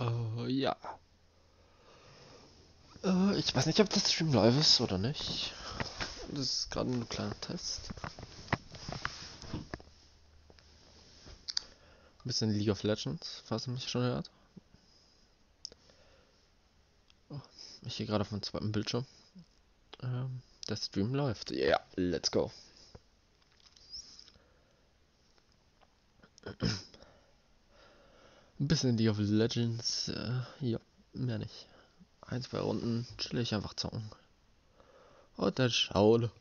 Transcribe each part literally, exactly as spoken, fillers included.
Äh, ja. Äh, ich weiß nicht, ob das Stream live ist oder nicht. Das ist gerade ein kleiner Test. Ein bisschen League of Legends, falls ihr mich schon hört. Oh, ich hier gerade auf meinem zweiten Bildschirm. Ähm, der Stream läuft. Ja, yeah, let's go. Ein bisschen League of Legends. Äh, ja, mehr nicht. Ein, zwei Runden chill ich einfach zocken. Und dann schauen.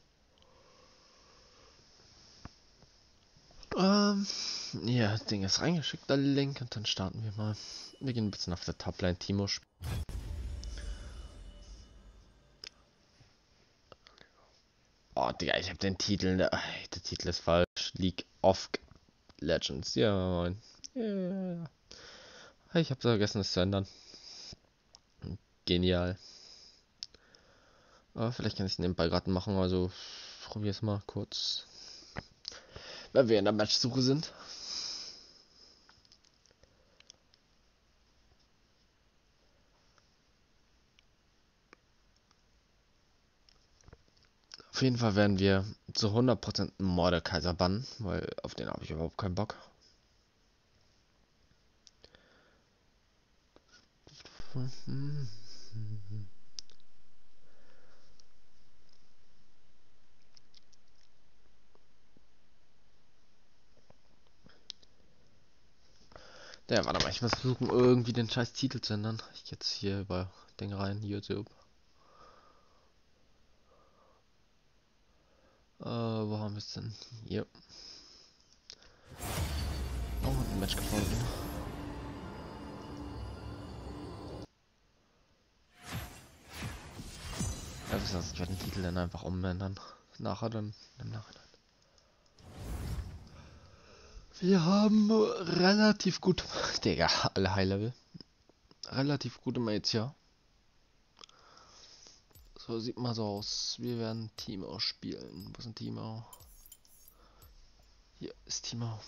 Ähm, ja, Ding ist reingeschickt, der Link, und dann starten wir mal. Wir gehen ein bisschen auf der Topline Timo spielen. Oh, Digga, ich hab den Titel. Der, der Titel ist falsch. League of Legends. Ja, moin. Ja. Ich hab vergessen, das zu ändern. Genial. Aber vielleicht kann ich es nebenbei gerade machen, also probier's mal kurz. Weil wir in der Matchsuche sind. Auf jeden Fall werden wir zu hundert Prozent Mordekaiser bannen, weil auf den habe ich überhaupt keinen Bock. Ja, warte mal, ich muss versuchen, irgendwie den scheiß Titel zu ändern. Ich jetzt hier über Ding rein, YouTube. Äh, wo haben wir es denn? Hier. Oh, ein Match gefunden. Ja, wisst ihr, ich werde den Titel dann einfach umändern. Nachher dann, im Nachhinein. Wir haben relativ gut, Digga, alle High Level. Relativ gute Mates, ja. So sieht mal so aus. Wir werden Timo spielen. Wo ist ein Timo? Hier ist Timo.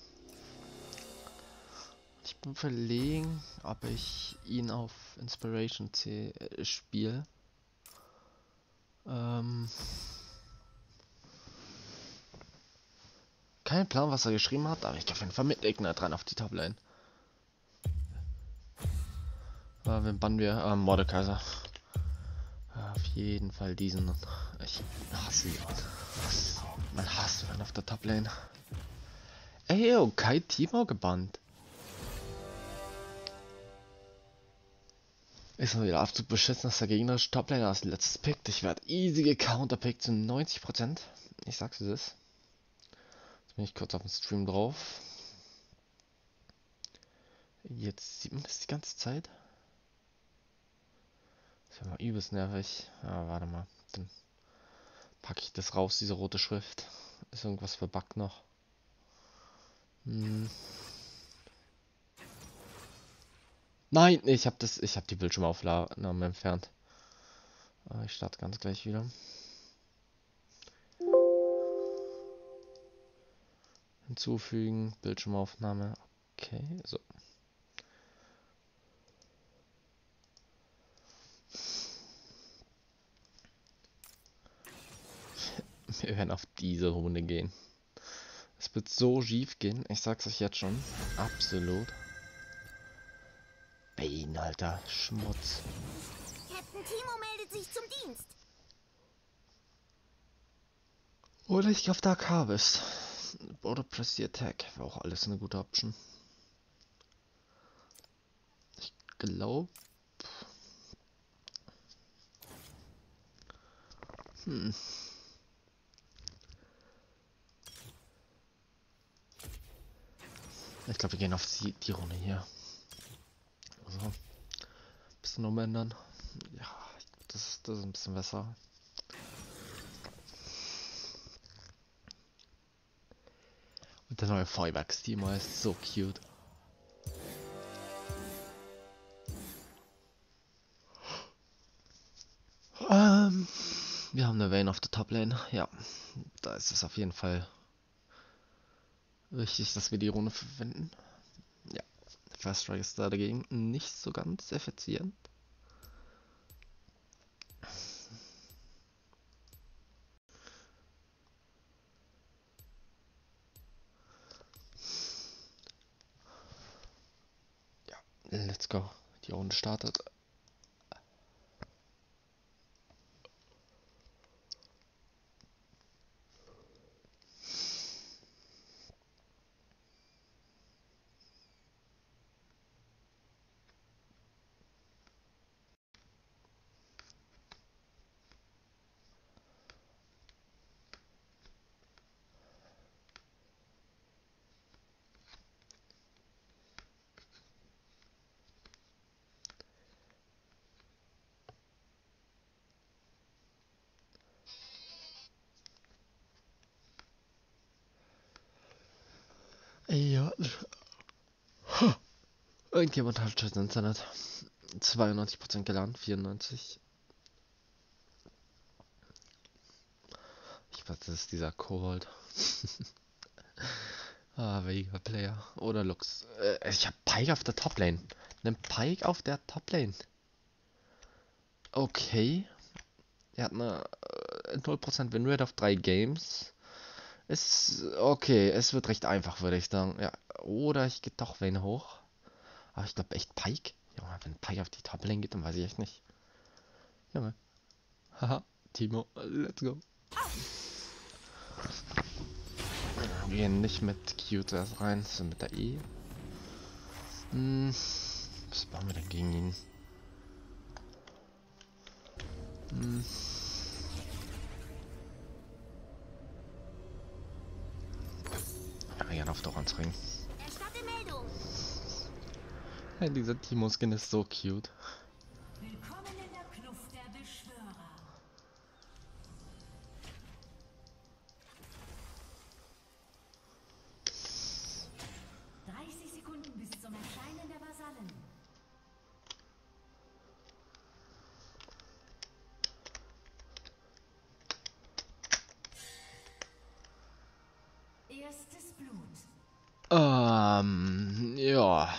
Ich bin verlegen, ob ich ihn auf Inspiration äh, spiele. Ähm. Kein Plan, was er geschrieben hat, aber ich auf jeden Fall mit Ignite rein auf die Toplane. Äh, wen bannen wir? Äh, Mordekaiser. Auf jeden Fall diesen. Ich hasse ihn. Man hasst ihn auf der Toplane. Ey, yo, Kai Timo gebannt. Ist mal wieder absolut beschissen, dass der gegnerische Toplaner als letztes pickt. Ich werde easy gecounterpickt zu neunzig Prozent. Ich sag's es ist. Jetzt bin ich kurz auf dem Stream drauf. Jetzt sieht man das die ganze Zeit. Das ist ja mal übelst nervig. Ja, warte mal. Dann packe ich das raus, diese rote Schrift. Ist irgendwas verbuggt noch? Hm. Nein, ich habe das, ich habe die Bildschirmaufnahme entfernt. Ich starte ganz gleich wieder. Hinzufügen, Bildschirmaufnahme. Okay, so. Wir werden auf diese Runde gehen. Es wird so schief gehen, ich sag's euch jetzt schon. Absolut. Bane, alter Schmutz. Captain Timo meldet sich zum Dienst. Oder ich auf der A K bist. Oder Press the Attack. Wäre auch alles eine gute Option. Ich glaube. Hm. Ich glaube, wir gehen auf die, die Runde hier. Also, bisschen umändern. Ja, das, das ist ein bisschen besser. Und der neue Feuerwerkstimo ist so cute. Ähm, wir haben eine Vayne auf der Toplane. Ja, da ist es auf jeden Fall wichtig, dass wir die Runde verwenden. Ja, Fast Strike ist da dagegen nicht so ganz effizient. Ja, let's go. Die Runde startet. Ja. Irgendjemand hat schon das Internet. zweiundneunzig Prozent geladen, vierundneunzig. Ich weiß, das ist dieser Kobold. Ah, Vega Player. Oder Lux. Äh, ich hab Pike auf der Toplane. Nimm Pike auf der Toplane. Okay. Er hat eine äh, null Prozent Winrate auf drei Games. Ist okay, es wird recht einfach, würde ich sagen. Ja. Oder ich gehe doch Vayne hoch. Aber ich glaube echt Pike. Junge, wenn Pike auf die Toplane geht, dann weiß ich echt nicht. Junge. Haha, Timo, let's go. Wir gehen nicht mit Q zuerst rein, sondern mit der E. Hm, was machen wir denn gegen ihn? Hm. Ja, wir gehen auf Dorans Ring. Erstatte Meldung. Ja, dieser Timo-Skin ist so cute. Willkommen in der Kluft der Beschwörer. dreißig Sekunden bis zum Erscheinen der Vasallen. Erstes Blut. Ähm, ja.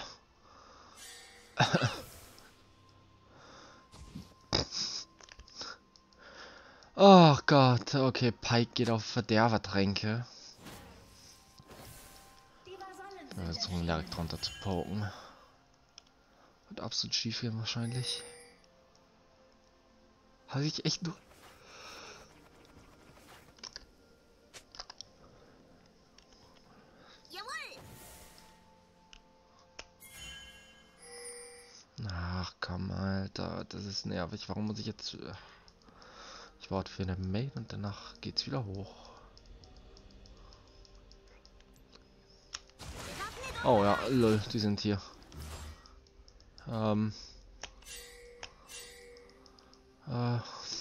Oh Gott, okay, Pike geht auf Verderbertränke. Die Vasallen Ja, sind jetzt um direkt drunter zu poken. Wird absolut schief gehen wahrscheinlich. Habe ich echt nur. Jawohl. Ach komm, Alter, das ist nervig. Warum muss ich jetzt. Ich warte für eine Mail und danach geht's wieder hoch. Oh ja, lol, die sind hier. Ähm. Äh.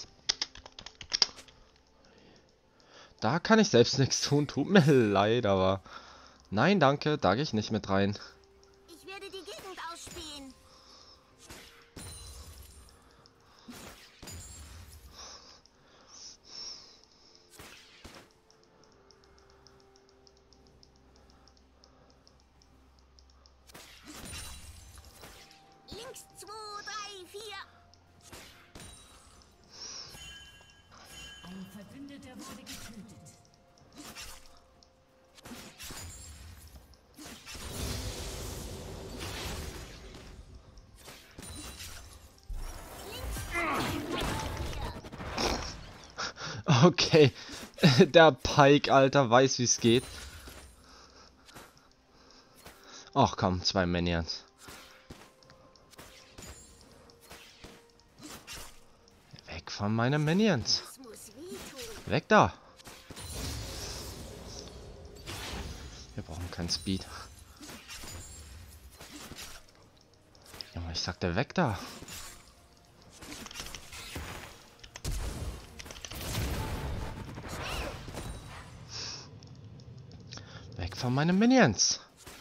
Da kann ich selbst nichts tun, tut mir leid, aber. Nein, danke, da gehe ich nicht mit rein. Ich werde die Gegend ausspähen. Links zwei, drei, vier. Ein Verbündeter wurde getötet. Okay, der Pike, Alter, weiß, wie es geht. Ach komm, zwei Minions. Weg von meinen Minions. Das muss wehtun. Weg da. Wir brauchen keinen Speed. Junge, ich sagte weg da. Weg von meinen Minions.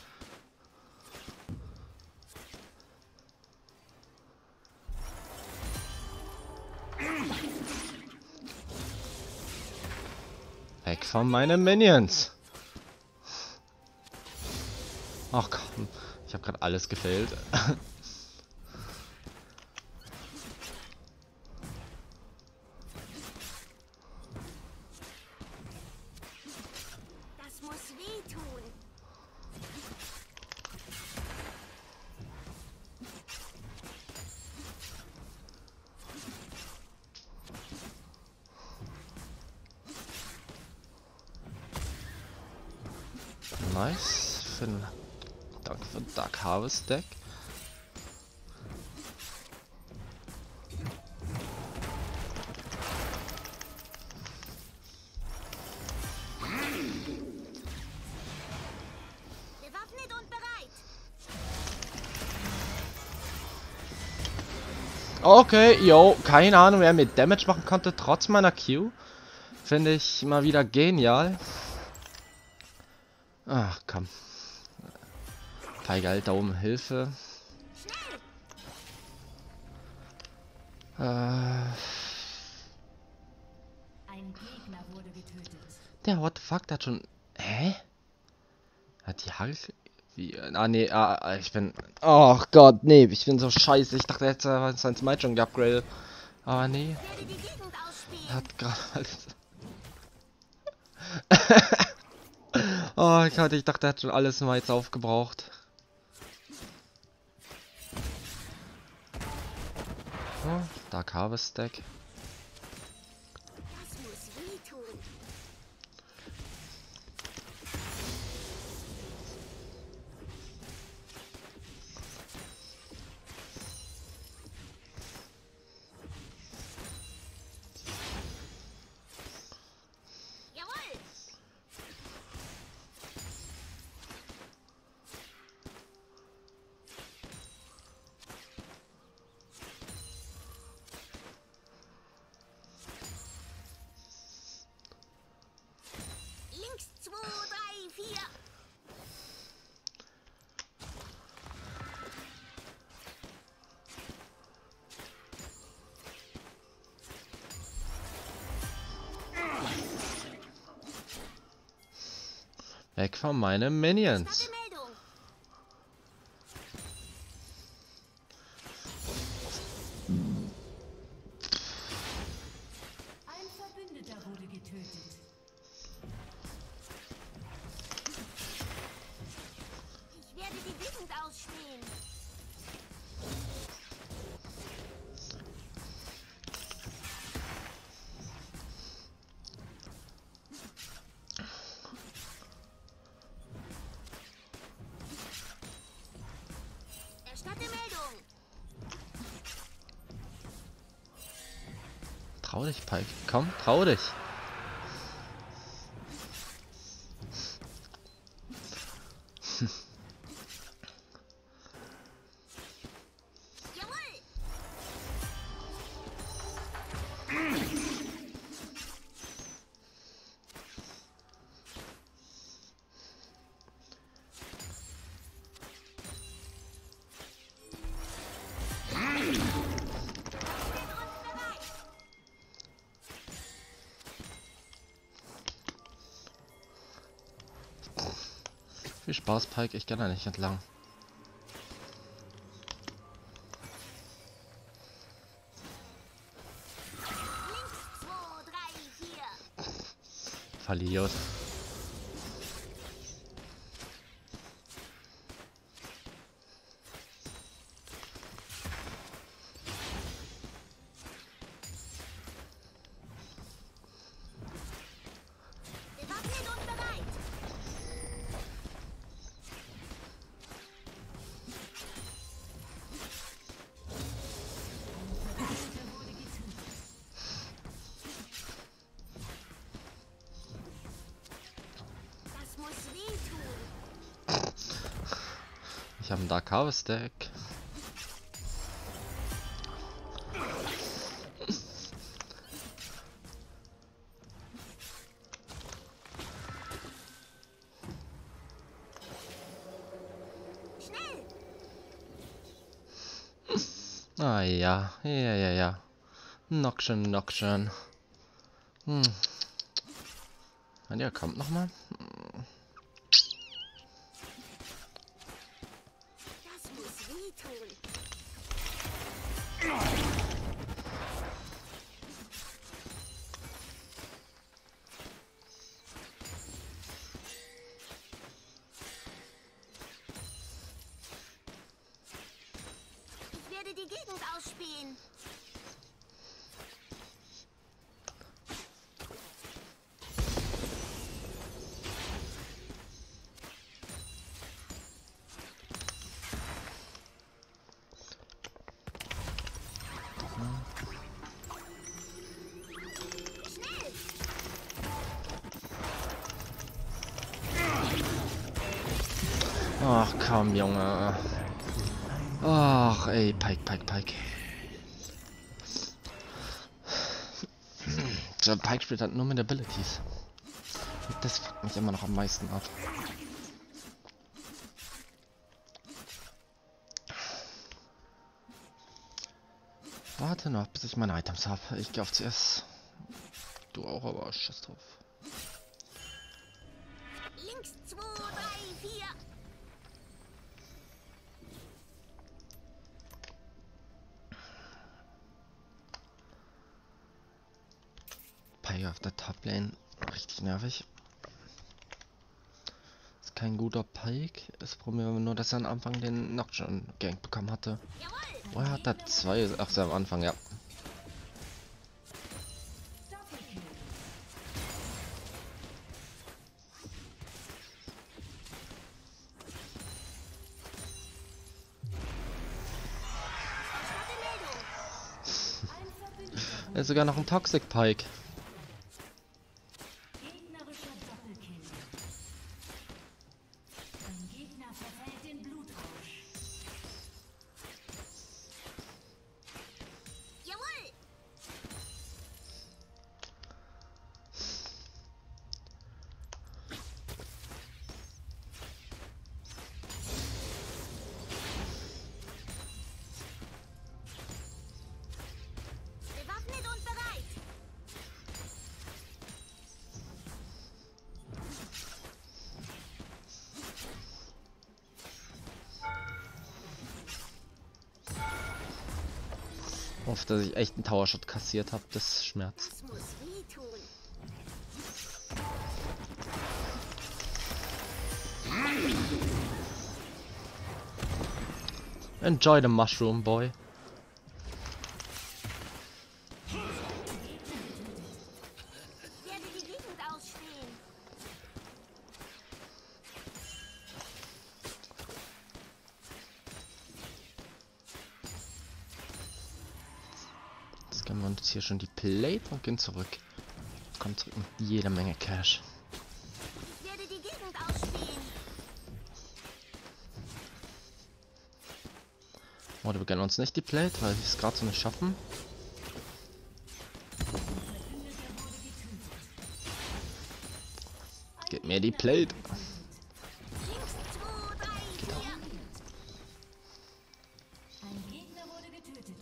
Weg von meinen Minions. Ach komm, Ich habe gerade alles gefällt. Das muss wehtun. Nice. Für den, danke für den Dark Harvest Deck. Bewaffnet und bereit. Okay, yo, keine Ahnung, wer mit Damage machen konnte, trotz meiner Q. Finde ich mal wieder genial. Ach, komm. Tiger hält da oben Hilfe. Äh, Ein Gegner wurde getötet. der, what the fuck, der hat schon... Hä? Hat die Hagel... Wie... Ah, nee, ah, ich bin... Ach Gott, nee, ich bin so scheiße. Ich dachte, er hätte sein Smite schon geupgradet. Aber nee, Ich werde die Gegend ausspielen. er hat gerade alles... Oh Gott, ich dachte, er hat schon alles Smites aufgebraucht. Oh, Dark Harvest Deck. Das muss wehtun. Jawohl. Links zwei, drei, vier. Weg von meinen Minions. Starte Meldung. Ein Verbündeter wurde getötet. Ich werde die Gegend ausspähen. Erstatte Meldung. Trau dich, Pike. Komm, trau dich. Jawohl. Viel Spaß, Pike. Ich kann da nicht entlang. Links zwei, drei, vier. Verliert. Bewaffnet und bereit. Verbündeter wurde getötet. Das muss wehtun. Ich habe ein Dark Harvest Deck. Schnell. Ah ja, ja, ja, ja. Noch schön, noch schön. Hm. Und ja, kommt noch mal. wehtun. Ich werde die Gegend ausspähen. Ach komm, Junge. Ach, ey, Pike, Pike, Pike. Der Pike spielt halt nur mit Abilities. Und das fuckt mich immer noch am meisten ab. Warte noch, bis ich meine Items habe. Ich gehe auf C S. Du auch, aber schiss drauf. Links zwei, drei, vier. Pike auf der Top-Lane. Richtig nervig. Ist kein guter Pike. Das Problem war nur, dass er am Anfang den Nocturne-Gang bekommen hatte. Jawohl. Woher hat er zwei? Ach, so am Anfang, ja. Erstatte Meldung. Ein Verbündeter Er ist sogar noch ein Toxic Pike. gegnerischer Doppelkill. Ein Gegner verfällt in Blutrausch. Jawohl. Bewaffnet und bereit. Oft, dass ich echt einen Tower Shot kassiert habe, das schmerzt. Das muss wehtun. Enjoy the mushroom, boy. Ich werde die Gegend ausspähen. Jetzt können wir uns hier schon die Plate und gehen zurück. Kommt zurück mit jeder Menge Cash. Ich werde die Gegend ausspähen. Oder wir gönnen uns nicht die Plate, weil wir es gerade so nicht schaffen. Gib mir die Plate. Links zwei, drei, vier. Ein Gegner wurde getötet.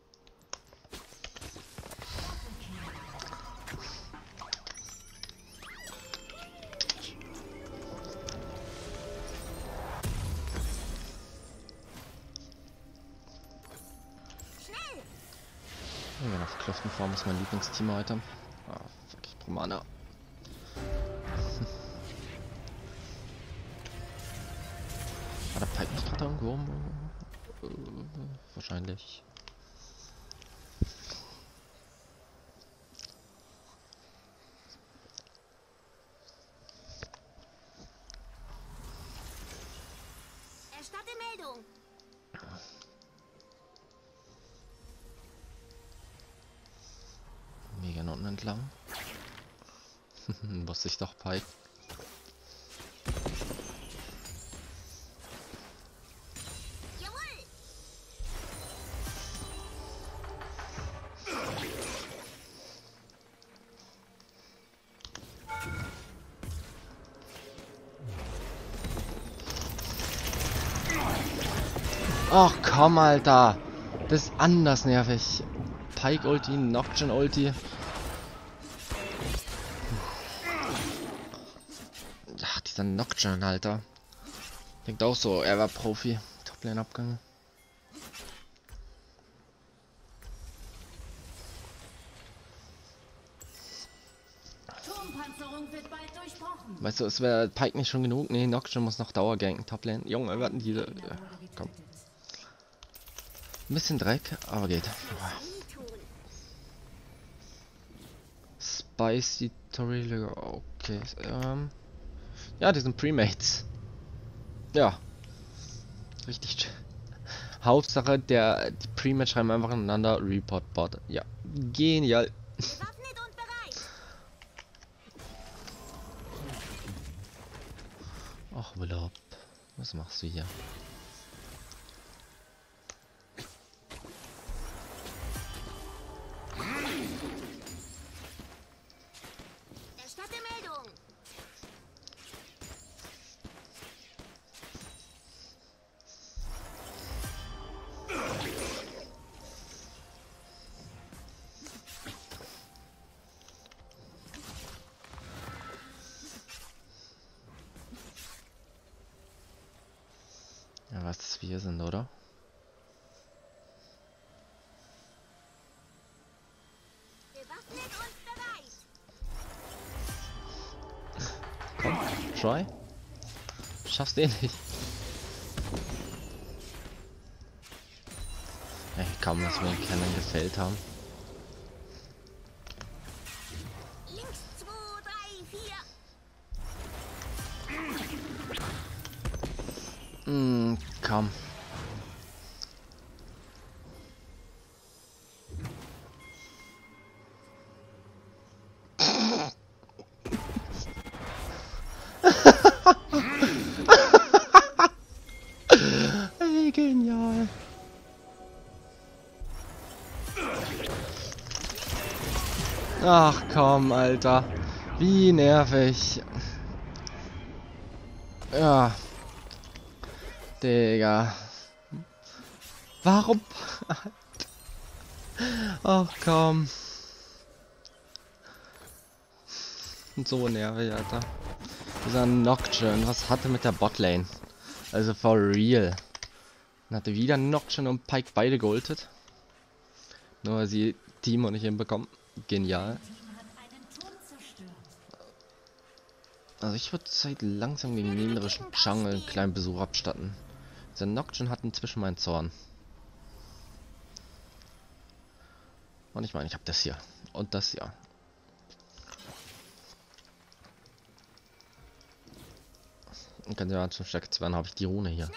Schnell. Ja, auf Kluftenform ist mein Lieblingsteam heute. Ah, fuck, ich brauche Mana. War der Pike nicht gerade irgendwo? Äh, wahrscheinlich. Erstatte Meldung. Mega unten entlang. Wusste ich doch, Pike. Jawohl. Ach komm, Alter. Das ist anders nervig. Pike Ulti, Nocturne Ulti. Ach, dieser Nocturne, Alter. Denkt auch so, er war Profi. Toplane Abgang. Weißt du, es wäre Pike nicht schon genug? Nee, Nocturne muss noch Dauergangen. Toplane. Junge, wir hatten diese. Ja, komm. Ein bisschen Dreck, aber geht. Spicy Torilla. Okay. Ähm. Ja, die sind Premates. Ja. Richtig. Hauptsache, der die Pre-Match schreiben einfach ineinander. Report Bot. Ja. Genial. Bewaffnet und bereit. Ach, Urlaub. Was machst du hier? Erstatte Meldung. Ja, was das wir sind, oder? Bewaffnet und bereit. Komm, try. Schaffst du eh nicht. Ey, kaum, dass wir den Cannon gefällt haben. Links zwei, drei, vier. Hm, komm. Ey, genial. Ach komm, Alter. Wie nervig. Ja. Digga. Warum? Ach komm. So nervig, Alter. Dieser Nocturne, was hatte mit der Botlane? Also for real. Dann hatte wieder Nocturne und Pike beide geultet. Nur weil sie Team und nicht hinbekommen. Genial. Also ich würde Zeit langsam gegen den gegnerischen Jungle einen kleinen Besuch abstatten. Der Nocturne hat inzwischen meinen Zorn. Und ich meine, ich habe das hier. Und das hier. Und kann ja zum Stärke zwei, habe ich die Rune hier.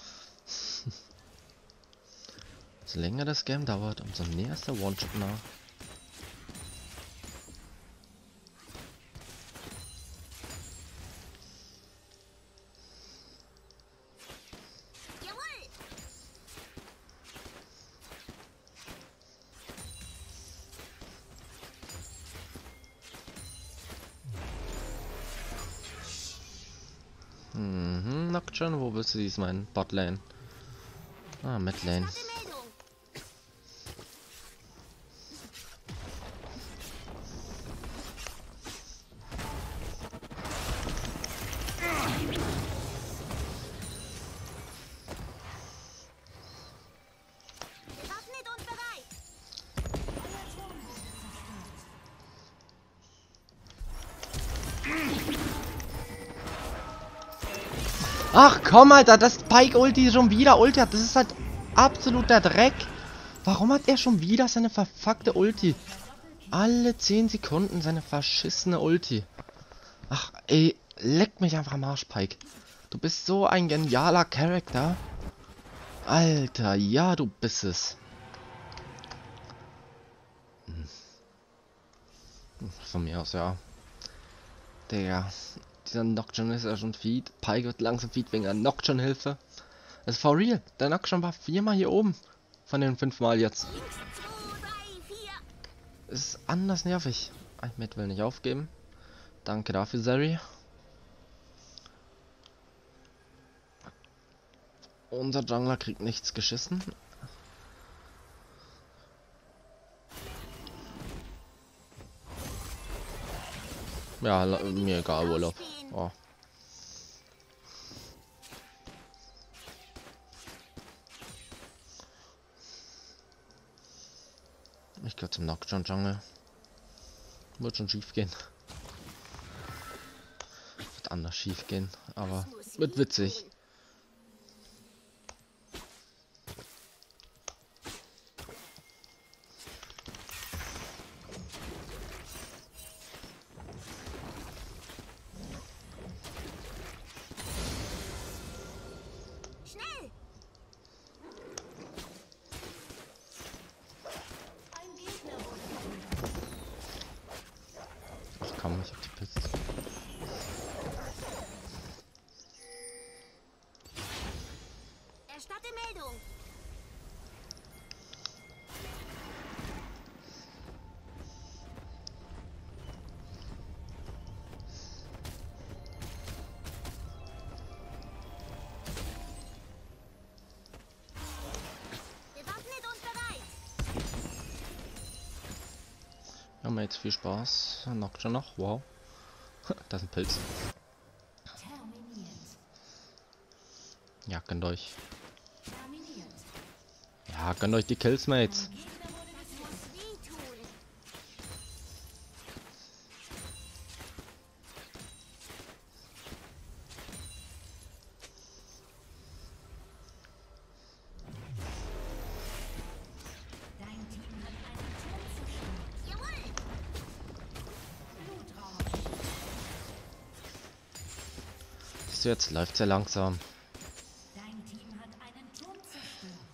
Je länger das Game dauert, umso näher ist der One-Shot nah. Jawohl. Mhm, Nocturne, wo bist du diesmal in Botlane? Ah, Midlane. Erstatte Meldung. Bewaffnet und bereit. Ach komm, Alter, das Pike Ulti schon wieder Ulti hat. Das ist halt absoluter Dreck. Warum hat er schon wieder seine verfuckte Ulti? Alle zehn Sekunden seine verschissene Ulti. Ach, ey, leck mich einfach am Arsch, Pike. Du bist so ein genialer Charakter. Alter, ja, du bist es. Hm. Von mir aus, ja. Digga. Dieser Nocturne ist ja schon Feed. Pike wird langsam Feed wegen der Nocturne-Hilfe. Das ist for real. Der Nocturne war viermal hier oben. Von den fünfmal jetzt. Links zwei, drei, vier. Es ist anders nervig. Ahmed will nicht aufgeben. Danke dafür, Zeri. Unser Jungler kriegt nichts geschissen. Ja, la- mir egal, Urlaub. Oh. Ich gehe zum Nocturne Jungle. Wird schon schief gehen. anders schief gehen, aber wird witzig. Schnell! Ein Gegner wurde Ach komm, ich hab die Pilze. Erstatte Meldung! Bewaffnet und bereit! Wir haben jetzt viel Spaß. Knockt schon noch. Wow. Das ist ein Pilz. terminiert. Ja, gönnt euch. Terminiert. Ja, gönnt euch die Kills, Mates. Ein Gegner wurde Das getötet. muss wehtun! Dein Team hat einen Turm zerstört. Jawohl! Blutrausch. Siehst du, jetzt läuft sehr langsam. Dein Team hat einen Turm zerstört.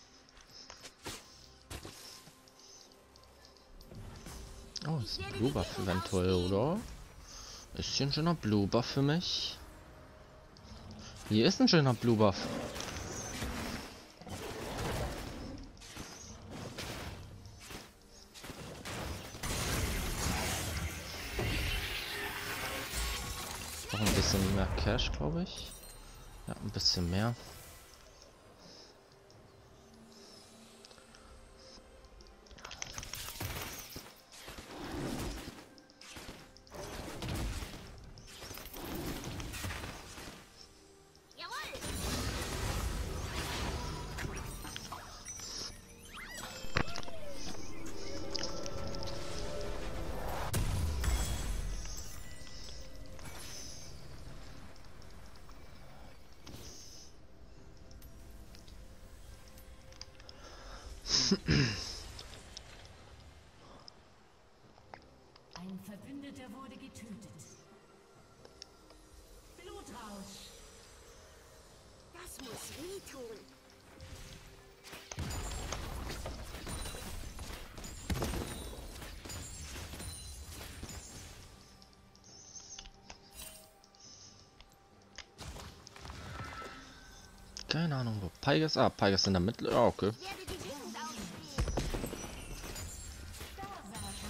Oh, ist ein Blue Buff eventuell, oder? Ist hier ein schöner Blue Buff für mich? Hier ist ein schöner Blue Buff. Noch ein bisschen mehr Cash, glaube ich. Ja, ein bisschen mehr. Jawohl! Ein Verbündeter wurde getötet. Blutrausch. Das muss wehtun! Keine Ahnung, wo Pygas. Ah, Pygas in der Mitte. Ja, okay. Ich werde die Gegend ausspielen! Berserker.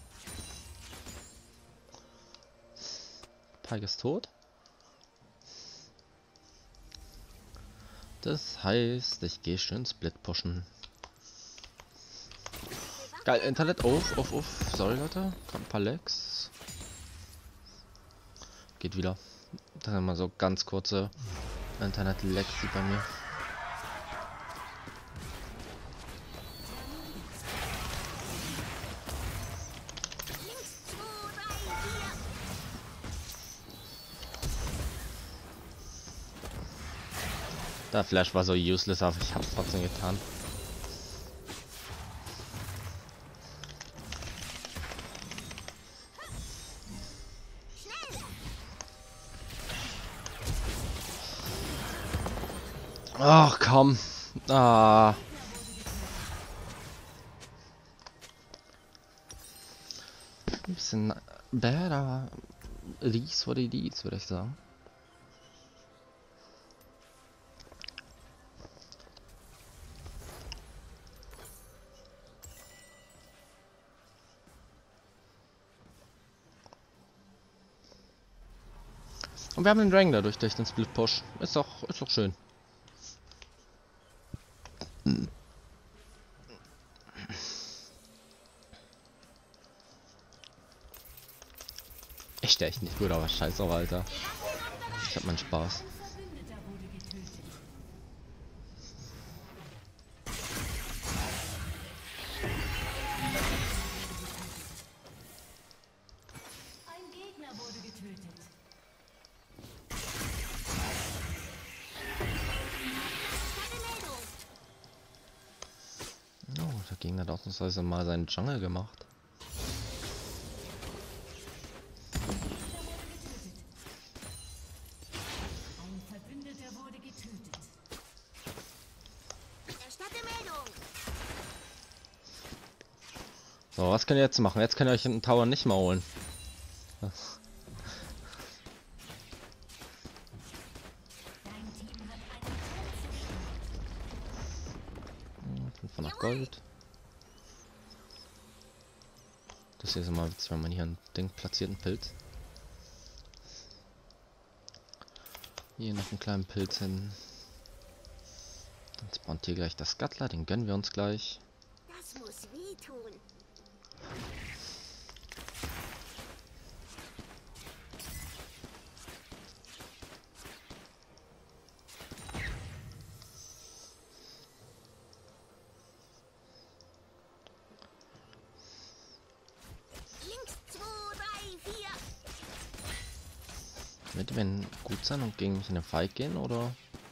Pygas tot. Das heißt, ich gehe schön Split pushen. Geil, Internet auf, auf, auf. Sorry, Leute. Kommt ein paar Lags. Geht wieder. Das sind immer so ganz kurze Internet-Lags die bei mir. Links, zwei, drei, vier! Der Flash war so useless, aber ich hab's trotzdem getan. Schnell! Ach komm. Ah. Ein bisschen bad, aber dies wurde dies, würde ich sagen. Und wir haben den Dragon dadurch durch den Split Push. Ist doch, ist doch schön. Echt echt nicht gut, aber scheiß auf, Alter. Ich hab meinen Spaß. Ein Verbündeter wurde getötet. Ein Gegner wurde getötet. der Gegner hat ausnahmsweise mal seinen Jungle gemacht. Ein Verbündeter wurde getötet. Erstatte Meldung. So, was könnt ihr jetzt machen? Jetzt könnt ihr euch den Tower nicht mehr holen. Dein Team hat einen fünfhundert Gold. Das hier ist immer witzig, wenn man hier ein Ding platziert, ein Pilz. Hier noch einen kleinen Pilz hin. Dann spawnt hier gleich das Scuttler, den gönnen wir uns gleich. Das muss wehtun. Links zwei, drei, vier. Wird wenn gut sein und gegen mich in den Fight gehen, oder?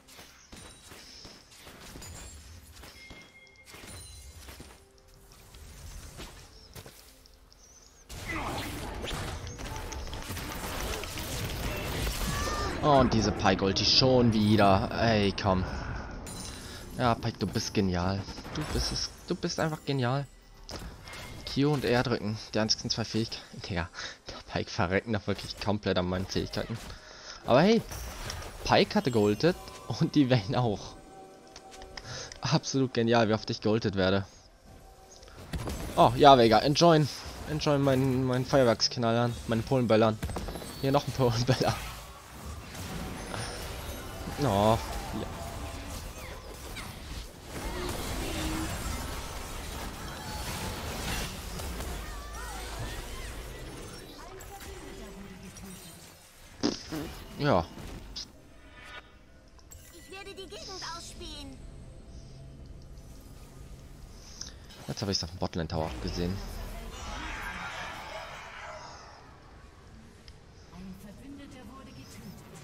Oh, und diese Pike Ulti schon wieder. Ey, komm. Ja, Pike, du bist genial. Du bist es. Du bist einfach genial. Q und R drücken. Die einzigen zwei Fähigkeiten. Digga, der Pike verrecken doch wirklich komplett an meinen Fähigkeiten. Aber hey, Pike hatte geultet und die Vayne auch. Absolut genial, wie oft ich geultet werde. Oh, ja, Vega, enjoyen. Enjoyen meinen mein Feuerwerksknallern, meinen Polenböllern. Hier noch ein Polenböller. Oh, ja. Ja. Ich werde die Gegend ausspähen. Jetzt habe ich es auf dem Botlane Tower gesehen. Ein Verbündeter wurde getötet.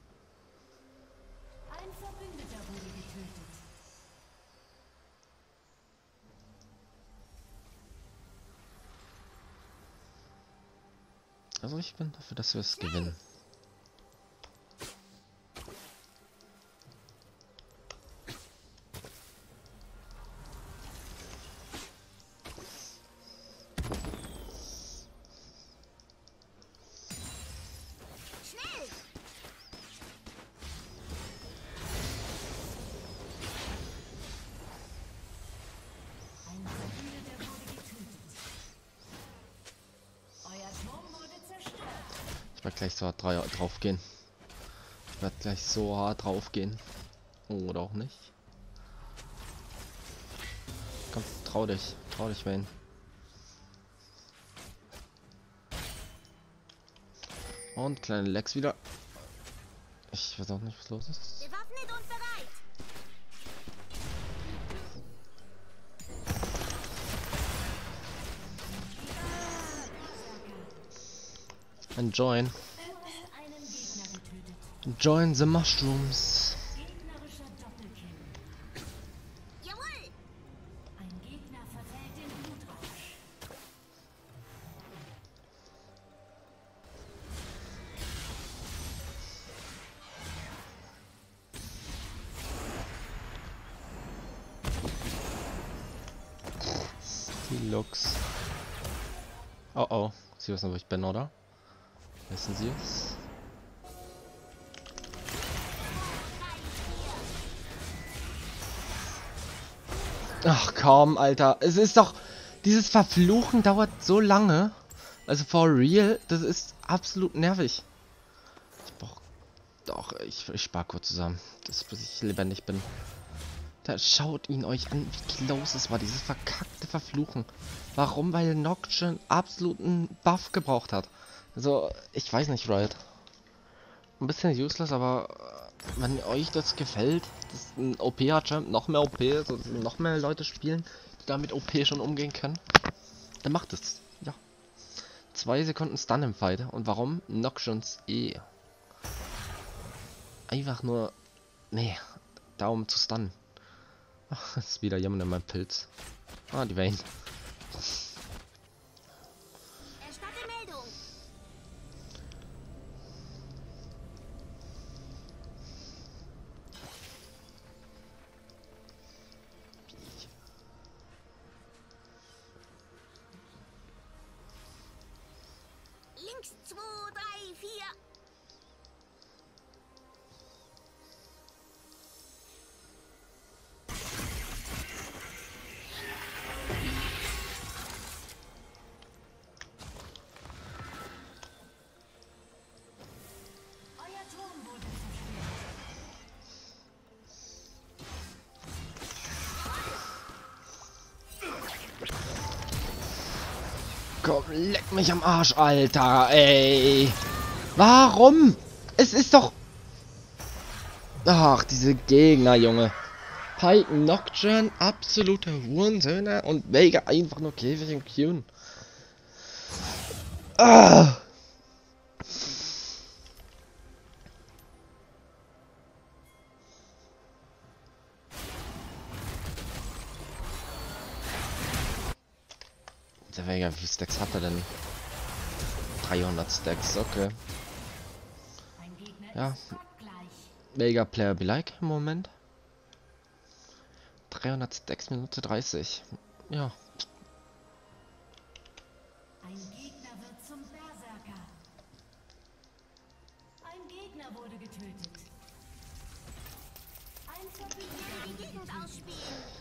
Ein Verbündeter wurde getötet. Also ich bin dafür, dass wir es gewinnen. Schnell. Ein Verbündeter wurde getötet. Euer Turm wurde zerstört. Ich werde gleich so hart dra drauf gehen. Ich werde gleich so hart drauf gehen. Oder auch nicht. Komm, trau dich. Trau dich, Wayne. Und kleine Lex wieder. Ich weiß auch nicht, was los ist. Bewaffnet und bereit. Enjoyen. Du hast einen Gegner getötet. Join the mushrooms. Gegnerischer Doppelkill. Jawohl. Ein Gegner verfällt in Blutrausch. Die Lux. Oh oh. Sie wissen, wo ich bin, oder? Wissen Sie es? Ach komm, Alter. Es ist doch... Dieses Verfluchen dauert so lange. Also for real, das ist absolut nervig. Ich brauch... Doch, ich, ich spar kurz zusammen. Das, bis ich lebendig bin. Da schaut ihn euch an, wie close es war, dieses verkackte Verfluchen. Warum? Weil Nocturne absoluten Buff gebraucht hat. Also, ich weiß nicht, Riot. Ein bisschen useless, aber äh, wenn euch das gefällt, dass ein O P-Champ noch mehr O P, so noch mehr Leute spielen, die damit O P schon umgehen können, dann macht es. Ja. Zwei Sekunden Stun im Fight. Und warum? Nocturnes E. Einfach nur... Nee, da um zu stunnen. Ach, ist wieder jemand in meinem Pilz. Ah, die Vayne. Erstatte Meldung. Links zwei, drei, vier. Euer Turm wurde zerstört. Komm, leck mich am Arsch, Alter, ey. Warum? Es ist doch... Ach, diese Gegner, Junge. Pike, Nocturne, absolute Hurensöhne und Veiga einfach nur Käfig und Qn. Ah. Der Veiga, wie viele Stacks hat er denn? dreihundert Stacks, okay. Ein Gegner Ja. ist gottgleich. Veiga Player be like im Moment. dreihundert Stacks, Minute dreißig. Ja. Ein Gegner wird zum Berserker. Ein Gegner wurde getötet. Ein Ich werde Verbündeter die wurde Gegend getötet. ausspielen.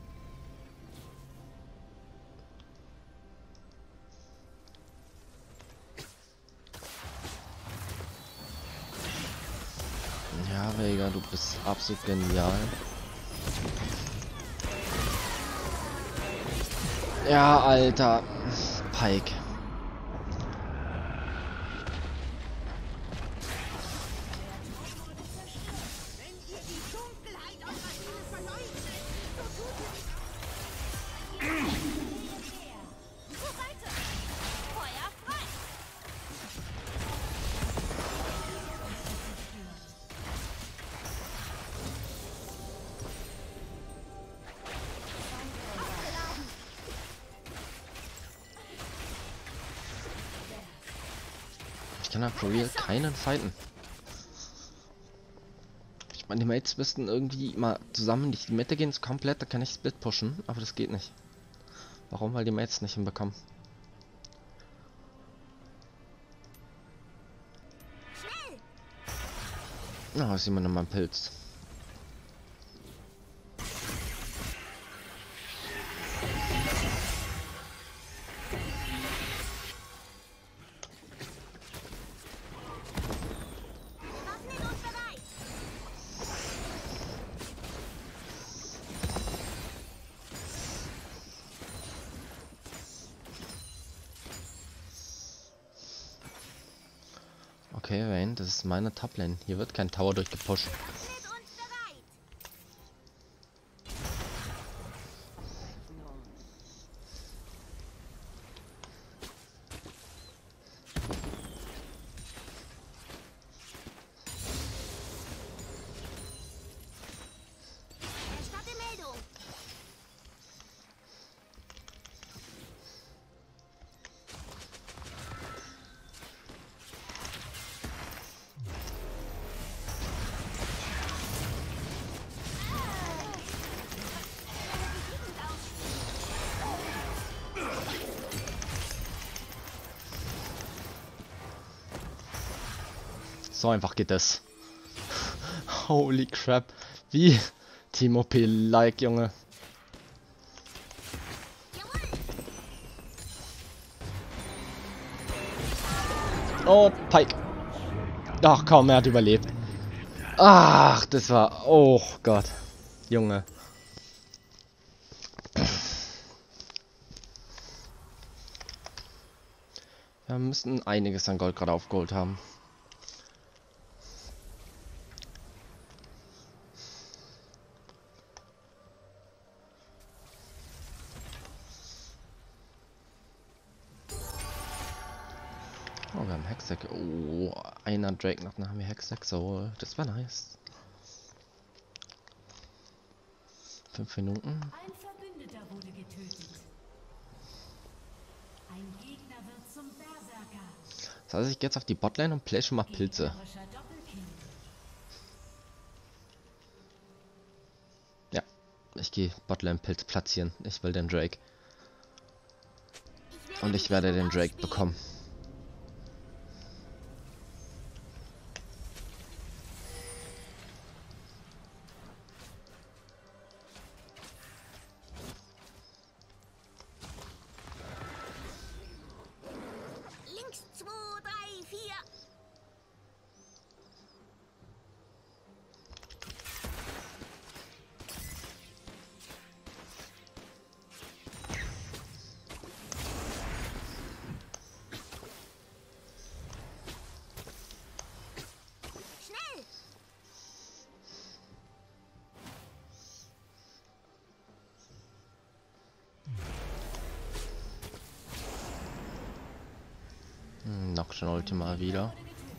Ja, Veiga, du bist absolut genial. Ja, Alter. Pike. Wenn ihr die Dunkelheit eurer Seele verleugnet, so tut ihr nicht. Vorreiter! Feuer frei! Aufgeladen! Ich kann da for real keinen fighten. Ich meine, die Mates müssten irgendwie mal zusammen durch die Mitte gehen, so komplett, da kann ich Split pushen, aber das geht nicht. Warum? Weil die Mates nicht hinbekommen. Schnell! Na, oh, ist jemand in meinem Pilz. Bewaffnet und bereit! Okay, Vayne, das ist meine Toplane. Hier wird kein Tower durchgepusht. Bewaffnet und bereit! Erstatte Meldung! So einfach geht das. Holy crap. Wie Timo P. like, Junge. Oh, Pike. Ach komm, er hat überlebt. Ach, das war... Oh Gott. Junge. Wir müssen einiges an Gold gerade aufgeholt haben. Oh, wir haben Hextech. Oh, einer Drake noch, dann haben wir Hextech. So, das war nice. Fünf Minuten. Ein Verbündeter wurde getötet. Ein Gegner wird zum Berserker. Das heißt, ich gehe jetzt auf die Botlane und play schon mal Pilze. Gegnerischer Doppelkill. Ja, ich gehe Botlane Pilz platzieren. Ich will den Drake. Und ich werde den Drake bekommen. Links zwei, drei, vier. Schnell. Hm, noch schon Ultima wieder.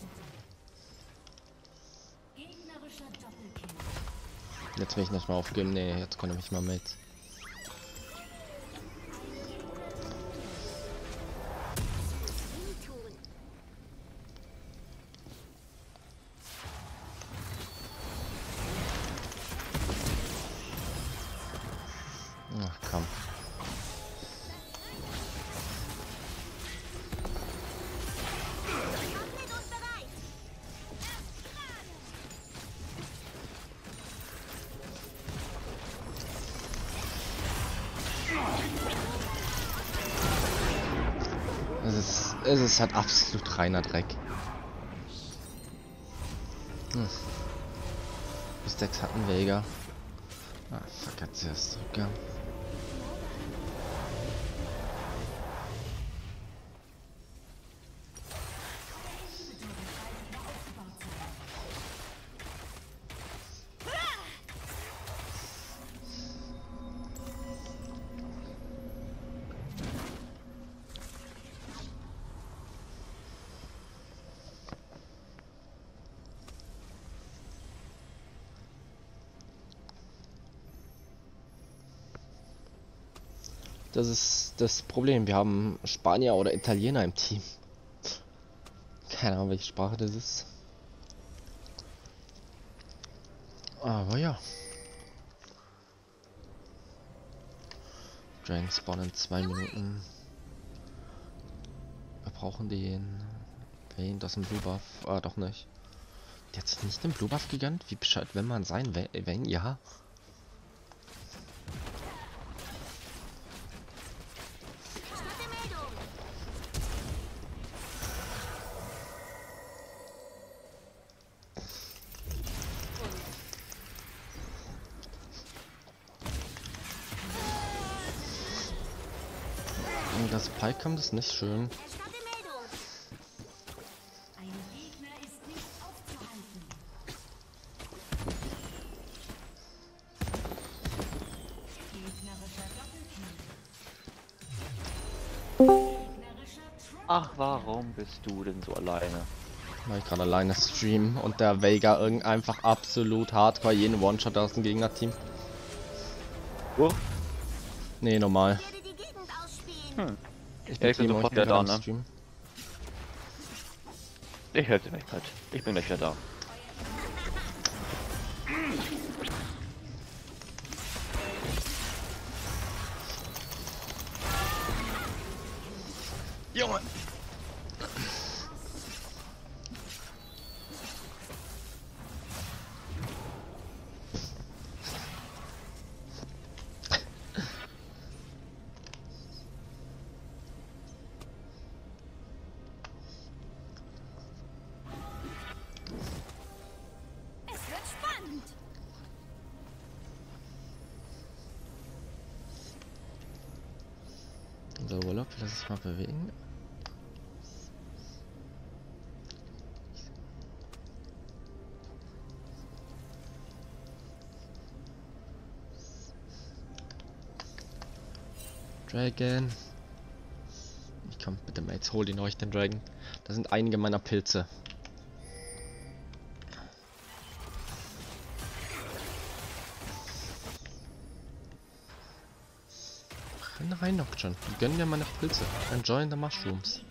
Gegnerischer Doppelkill. Jetzt will ich nicht mal aufgeben. Nee, jetzt komme ich mal mit. Nie tun. Ach komm. Komplett und bereit. Es ist, es ist halt absolut reiner Dreck. Hm. Bis sechs hatten Vega. Ah, fuck, hat sie erst zurückgegangen. Das ist das Problem. Wir haben Spanier oder Italiener im Team. Keine Ahnung, welche Sprache das ist. Aber ja. Dragon Spawn in zwei Minuten. Wir brauchen den. Wen? Das ist ein Blue Buff. Ah, doch nicht. Der hat sich nicht den Blue Buff gegönnt? Wie bescheid, wenn man sein, wenn, wenn ja. Erstatte Meldung. Und das Pike kommt, ist nicht schön. Erstatte Meldung. Ein Gegner ist nicht aufzuhalten. Gegnerischer Doppelkill. Gegnerischer Triple. Ach, warum bist du denn so alleine? Weil ich gerade alleine stream und der Vega irgend einfach absolut hardcore jeden One-Shot aus dem Gegnerteam. Oh, Nee, normal. Ich werde die Gegend ausspielen. hm. Ich Ja, ich bin Timo, sofort bin wieder da, gerade am ne? Stream. Ich helfe dir nicht mit. Ich bin gleich wieder da. Junge! Es wird spannend. So, Urlaub, lass ich mal bewegen. Dragon. Ich komm, bitte Mates, hol ihn euch, den Dragon. Da sind einige meiner Pilze. Renn rein, Nocturne. Die gönnen dir meine Pilze. Enjoy the mushrooms.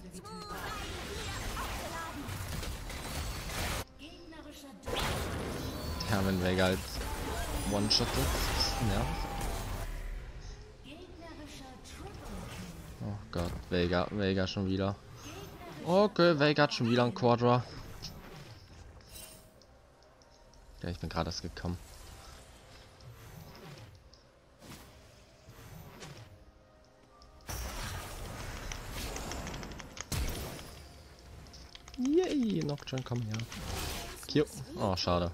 Ja, wenn Veigar halt One-Shot ist, nervt. Oh Gott, Veigar, Veigar schon wieder. Okay, Veigar hat schon wieder ein Quadra. Ja, ich bin gerade erst gekommen. Yay, Nocturne, komm her. Q. Oh, schade.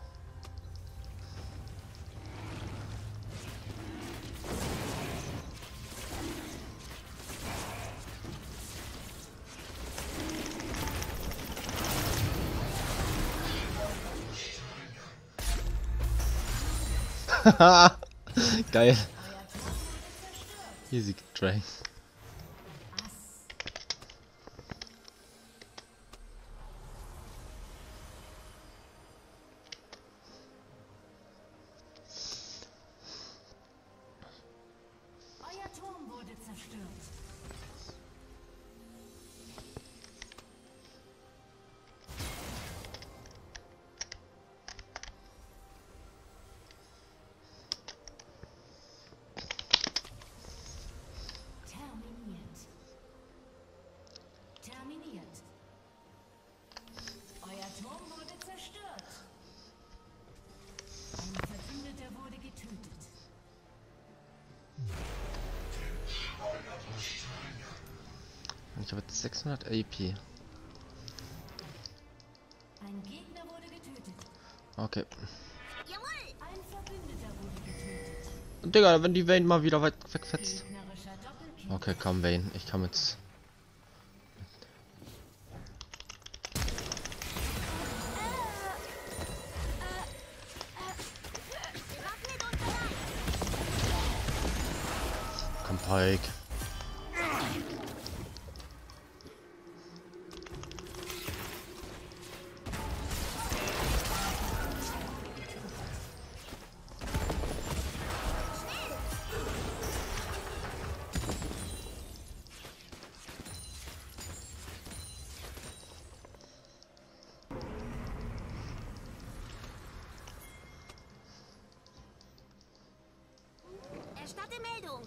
Geil. Easy Train. Euer Turm wurde zerstört. Terminiert. Terminiert. Euer Turm wurde zerstört. Ein Verbündeter wurde getötet. Ich habe jetzt sechshundert A P. Ein Gegner wurde getötet. Okay. Jawohl! Ein Verbündeter wurde getötet. Und Digga, wenn die Vayne mal wieder weit wegfetzt. Gegnerischer Doppelkill. Okay, komm Vayne, ich komme jetzt. Waffnet uns bereit! Komm, Pike. Erstatte Meldung!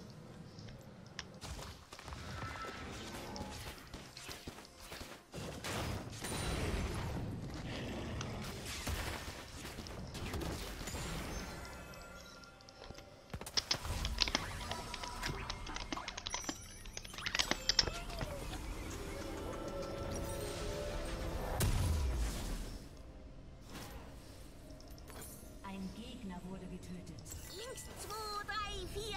Ein Gegner wurde getötet. Links zwei, drei, vier!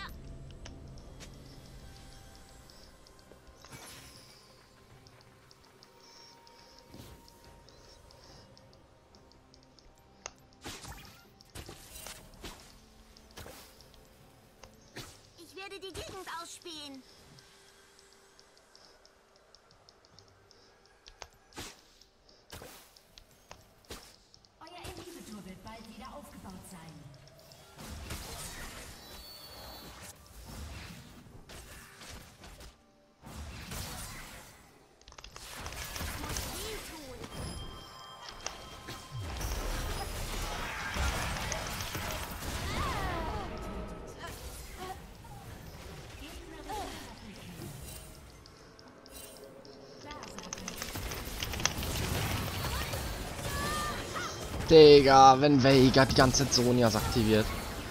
Ich werde die Gegend ausspähen. Euer Inhibitor wird bald wieder aufgebaut sein. Viel tun. Digga, wenn Veigar die ganze Zeit Sonias aktiviert.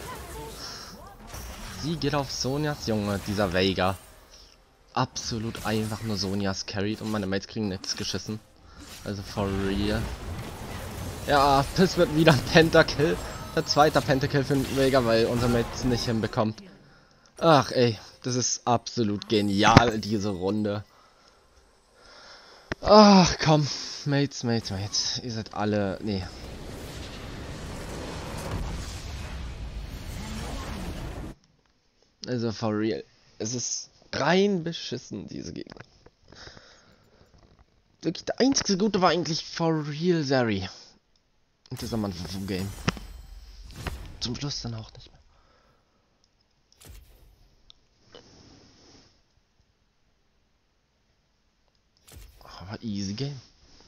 Sie geht auf Sonias, Junge, dieser Veigar. Absolut einfach nur Sonias carried und meine Mates kriegen nichts geschissen. Also for real. Ja, das wird wieder ein Pentakill. Der zweite Pentakill für den Veigar, weil unser Mates nicht hinbekommt. Ach ey, das ist absolut genial, diese Runde. Ach komm, Mates, Mates, Mates. Ihr seid alle... Nee. Also for real. Es ist rein beschissen, diese Gegner. Wirklich, der einzige Gute war eigentlich for real Zeri. Und dieser Mann vom Game. Zum Schluss dann auch nicht mehr. Aber easy game.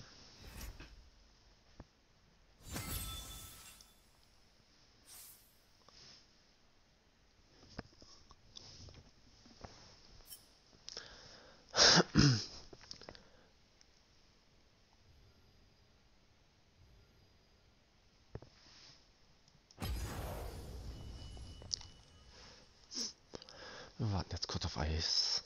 Wir warten jetzt kurz auf Eis.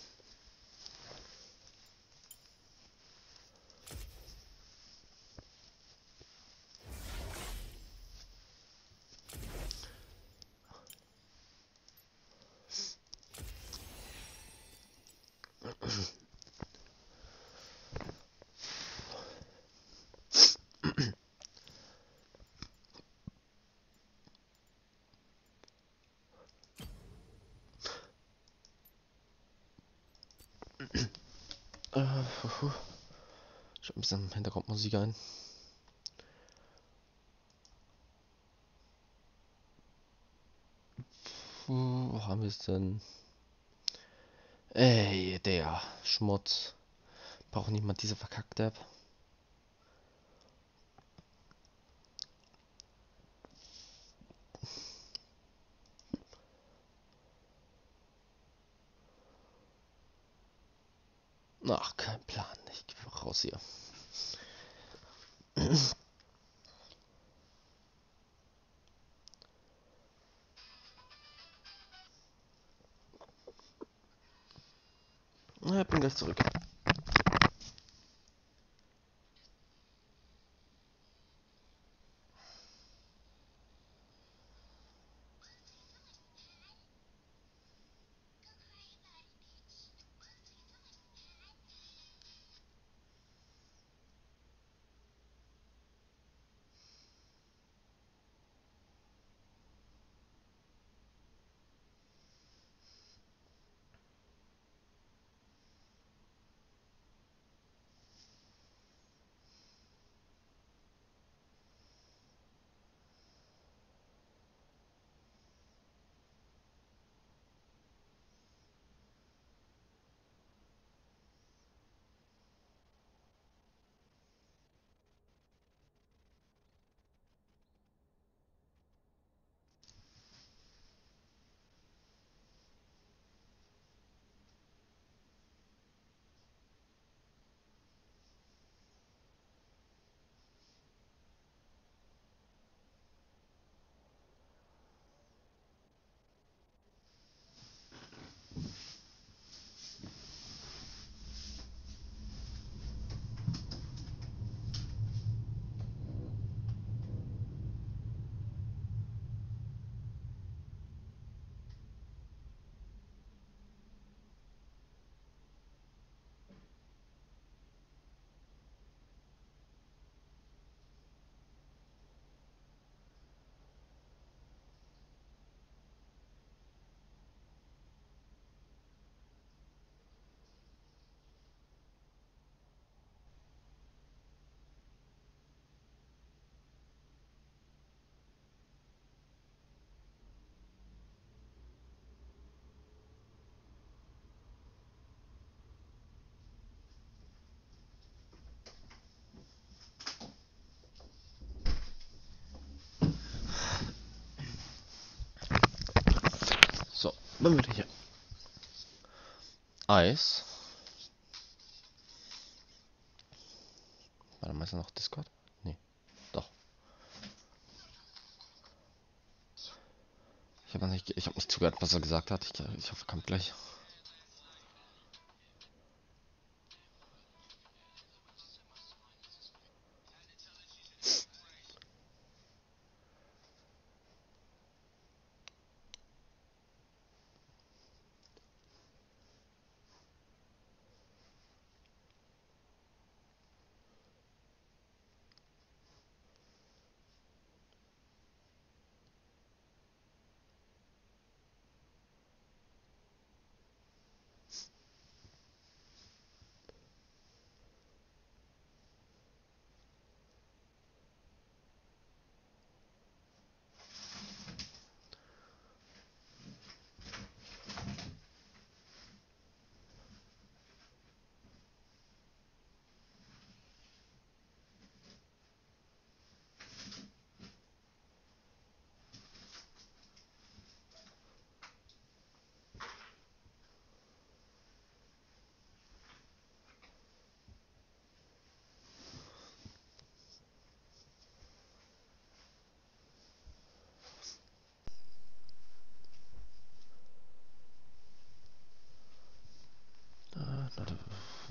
Äh, puh. Ich hab ein bisschen Hintergrundmusik ein. Puh, wo haben wir es denn? Ey, der Schmutz. Braucht niemand diese verkackte App. Ach, kein Plan. Ich geh raus hier. Ja, bin gleich zurück. So, dann wieder hier. Eis. Warte mal, ist da noch Discord? Nee, doch. Ich habe nicht, ich habe nicht zugehört, was er gesagt hat. Ich, ich hoffe, kommt gleich.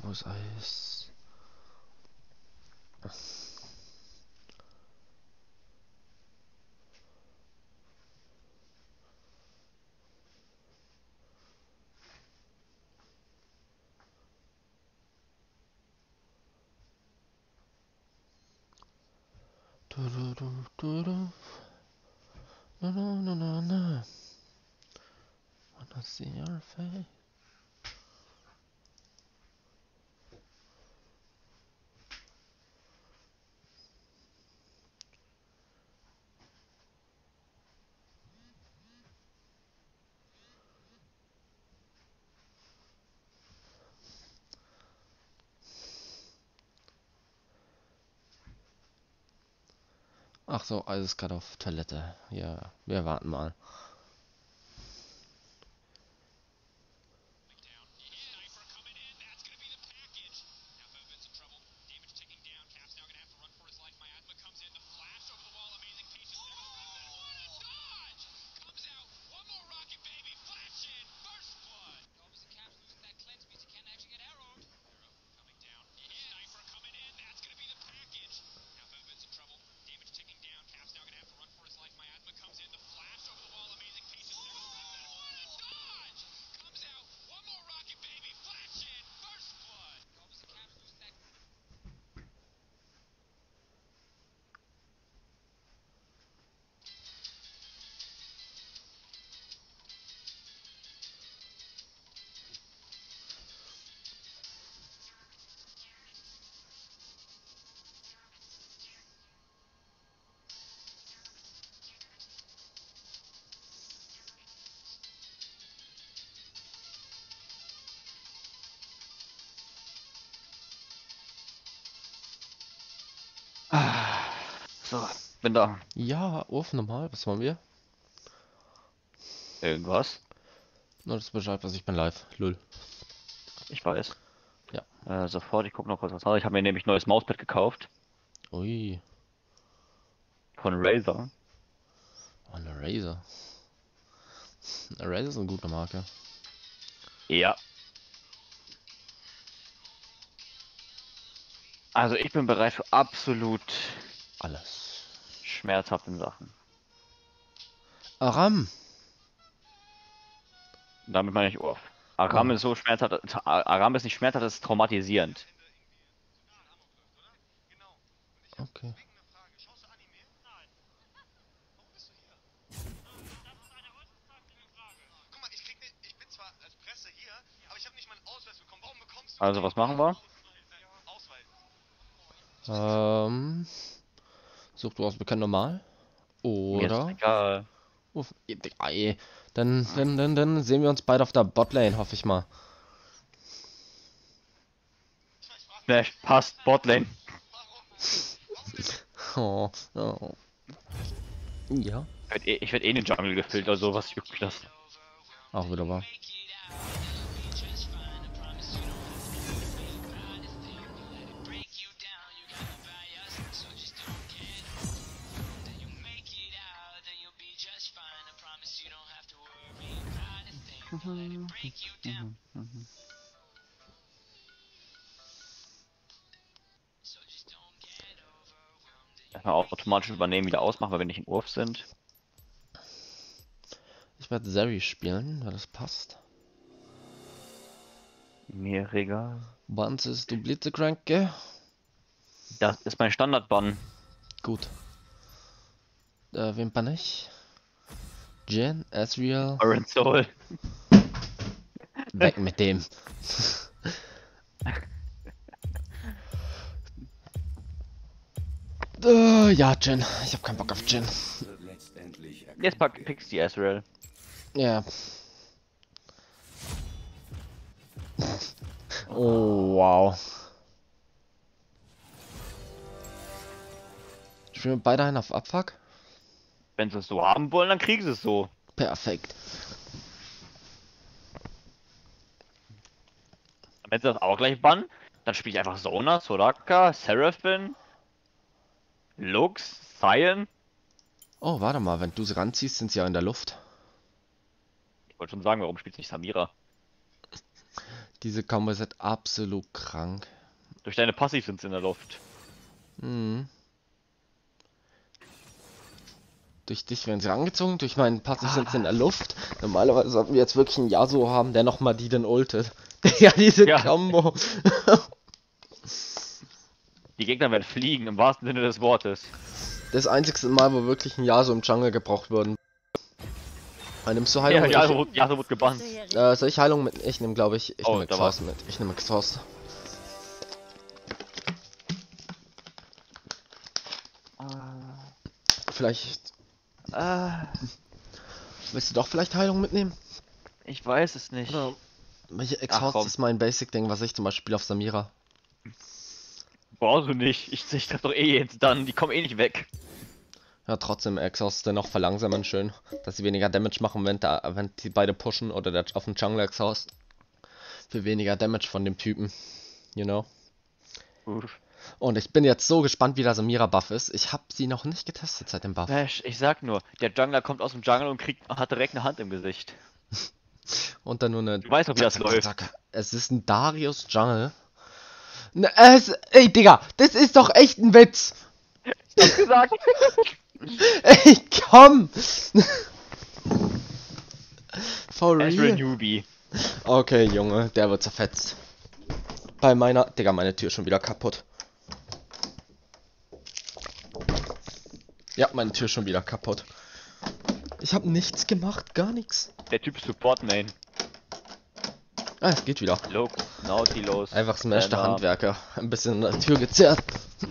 Wo ist Eis? Du, du, du, du, du. Na, na, na, na, na. Wanna see your face? Ach so, Eis ist gerade auf Toilette. Ja, wir warten mal. Ah, so, bin da. Ja, Ofen normal, was wollen wir? Irgendwas? Nur das Bescheid, was ich bin live. Lull. Ich weiß. Ja. Äh, sofort, ich gucke noch kurz was an. Ich habe mir nämlich ein neues Mauspad gekauft. Ui. Von Razer. Oh, eine Razer. Eine Razer ist eine gute Marke. Ja. Also ich bin bereit für absolut Alles. schmerzhaften Sachen. Aram. Damit meine ich Urf. Aram Oh. ist so schmerzhaft. Aram ist nicht schmerzhaft, das ist traumatisierend. Okay. Also was machen wir? Ähm. Such du aus, wir können normal. Mir ist Oder. egal. Uff, ey, dann, dann, dann, dann sehen wir uns beide auf der Botlane, hoffe ich mal. Smash, passt, Botlane. Oh, oh. Ja, Ich werd eh, ich werd eh in den Jungle gefüllt, also was juckt mich das? auch wieder wahr. Erstmal automatisch übernehmen, wieder ausmachen, weil wir nicht in Urf sind. Ich werde Zeri spielen, weil das passt. Mir egal. Banzes, du Blitzekranke. Das ist mein Standard-Bann. Gut. Äh, wen bann ich? Jen, Ezreal. Iron Soul. Weg mit dem. äh, ja, Jen. Ich hab keinen Bock auf Jen. Jetzt pack, pickst die Ezreal. Ja. Oh, wow. Spielen wir beide einen auf Abfuck? Wenn sie es so haben wollen, dann kriegen sie es so. Perfekt. Wenn sie das auch gleich bannen, dann spiele ich einfach Sona, Soraka, Seraphine, Lux, Sion. Oh, warte mal, wenn du sie ranziehst, sind sie ja in der Luft. Ich wollte schon sagen, warum spielt nicht Samira? Diese Combo ist absolut krank. Durch deine Passiv sind sie in der Luft. Mhm. Durch dich werden sie angezogen, durch meinen Passiv sind sie in der Luft. Normalerweise sollten wir jetzt wirklich einen Yasuo haben, der nochmal die den ultet. Ja, diese Ja. Combo. Die Gegner werden fliegen, im wahrsten Sinne des Wortes. Das einzigste Mal, wo wirklich ein Yasuo im Jungle gebraucht wurde. Ah, nimmst du Heilung? Ja, mit? ja, so wurde, ja, so wurde gebannt. Äh, soll ich Heilung mit? Ich nehme, glaube ich, ich Oh, nehme da Exhaust mit. Ich nehme Exhaust. Vielleicht. Ah, Willst du doch vielleicht Heilung mitnehmen? ich weiß es nicht. Oder? Welche Ach, Exhaust komm. ist mein Basic-Ding, was ich zum Beispiel auf Samira. Brauchst du nicht. Ich, ich treffe doch eh jetzt dann. Die kommen eh nicht weg. Ja, trotzdem Exhaust dennoch verlangsamen schön, dass sie weniger Damage machen, wenn da, wenn die beide pushen oder der auf den Jungle Exhaust. Für weniger Damage von dem Typen. You know? Uff. Und ich bin jetzt so gespannt, wie der Samira Buff ist. Ich habe sie noch nicht getestet seit dem Buff. Bash, ich sag nur, der Jungler kommt aus dem Jungle und kriegt, hat direkt eine Hand im Gesicht. Und dann nur eine. Du weißt doch, wie das läuft. Es ist ein Darius Jungle. Ne, es. Ey, Digga, das ist doch echt ein Witz! Ich hab gesagt. Ey, komm! For Ezreal real? Newbie. Okay, Junge, der wird zerfetzt. Bei meiner. Digga, meine Tür ist schon wieder kaputt. Ja, meine Tür ist schon wieder kaputt. Ich habe nichts gemacht, gar nichts. Der Typ ist Support Main. Ah, es geht wieder. Look, Nautilus. Einfach Smash der Banner. Handwerker. Ein bisschen an der Tür gezerrt.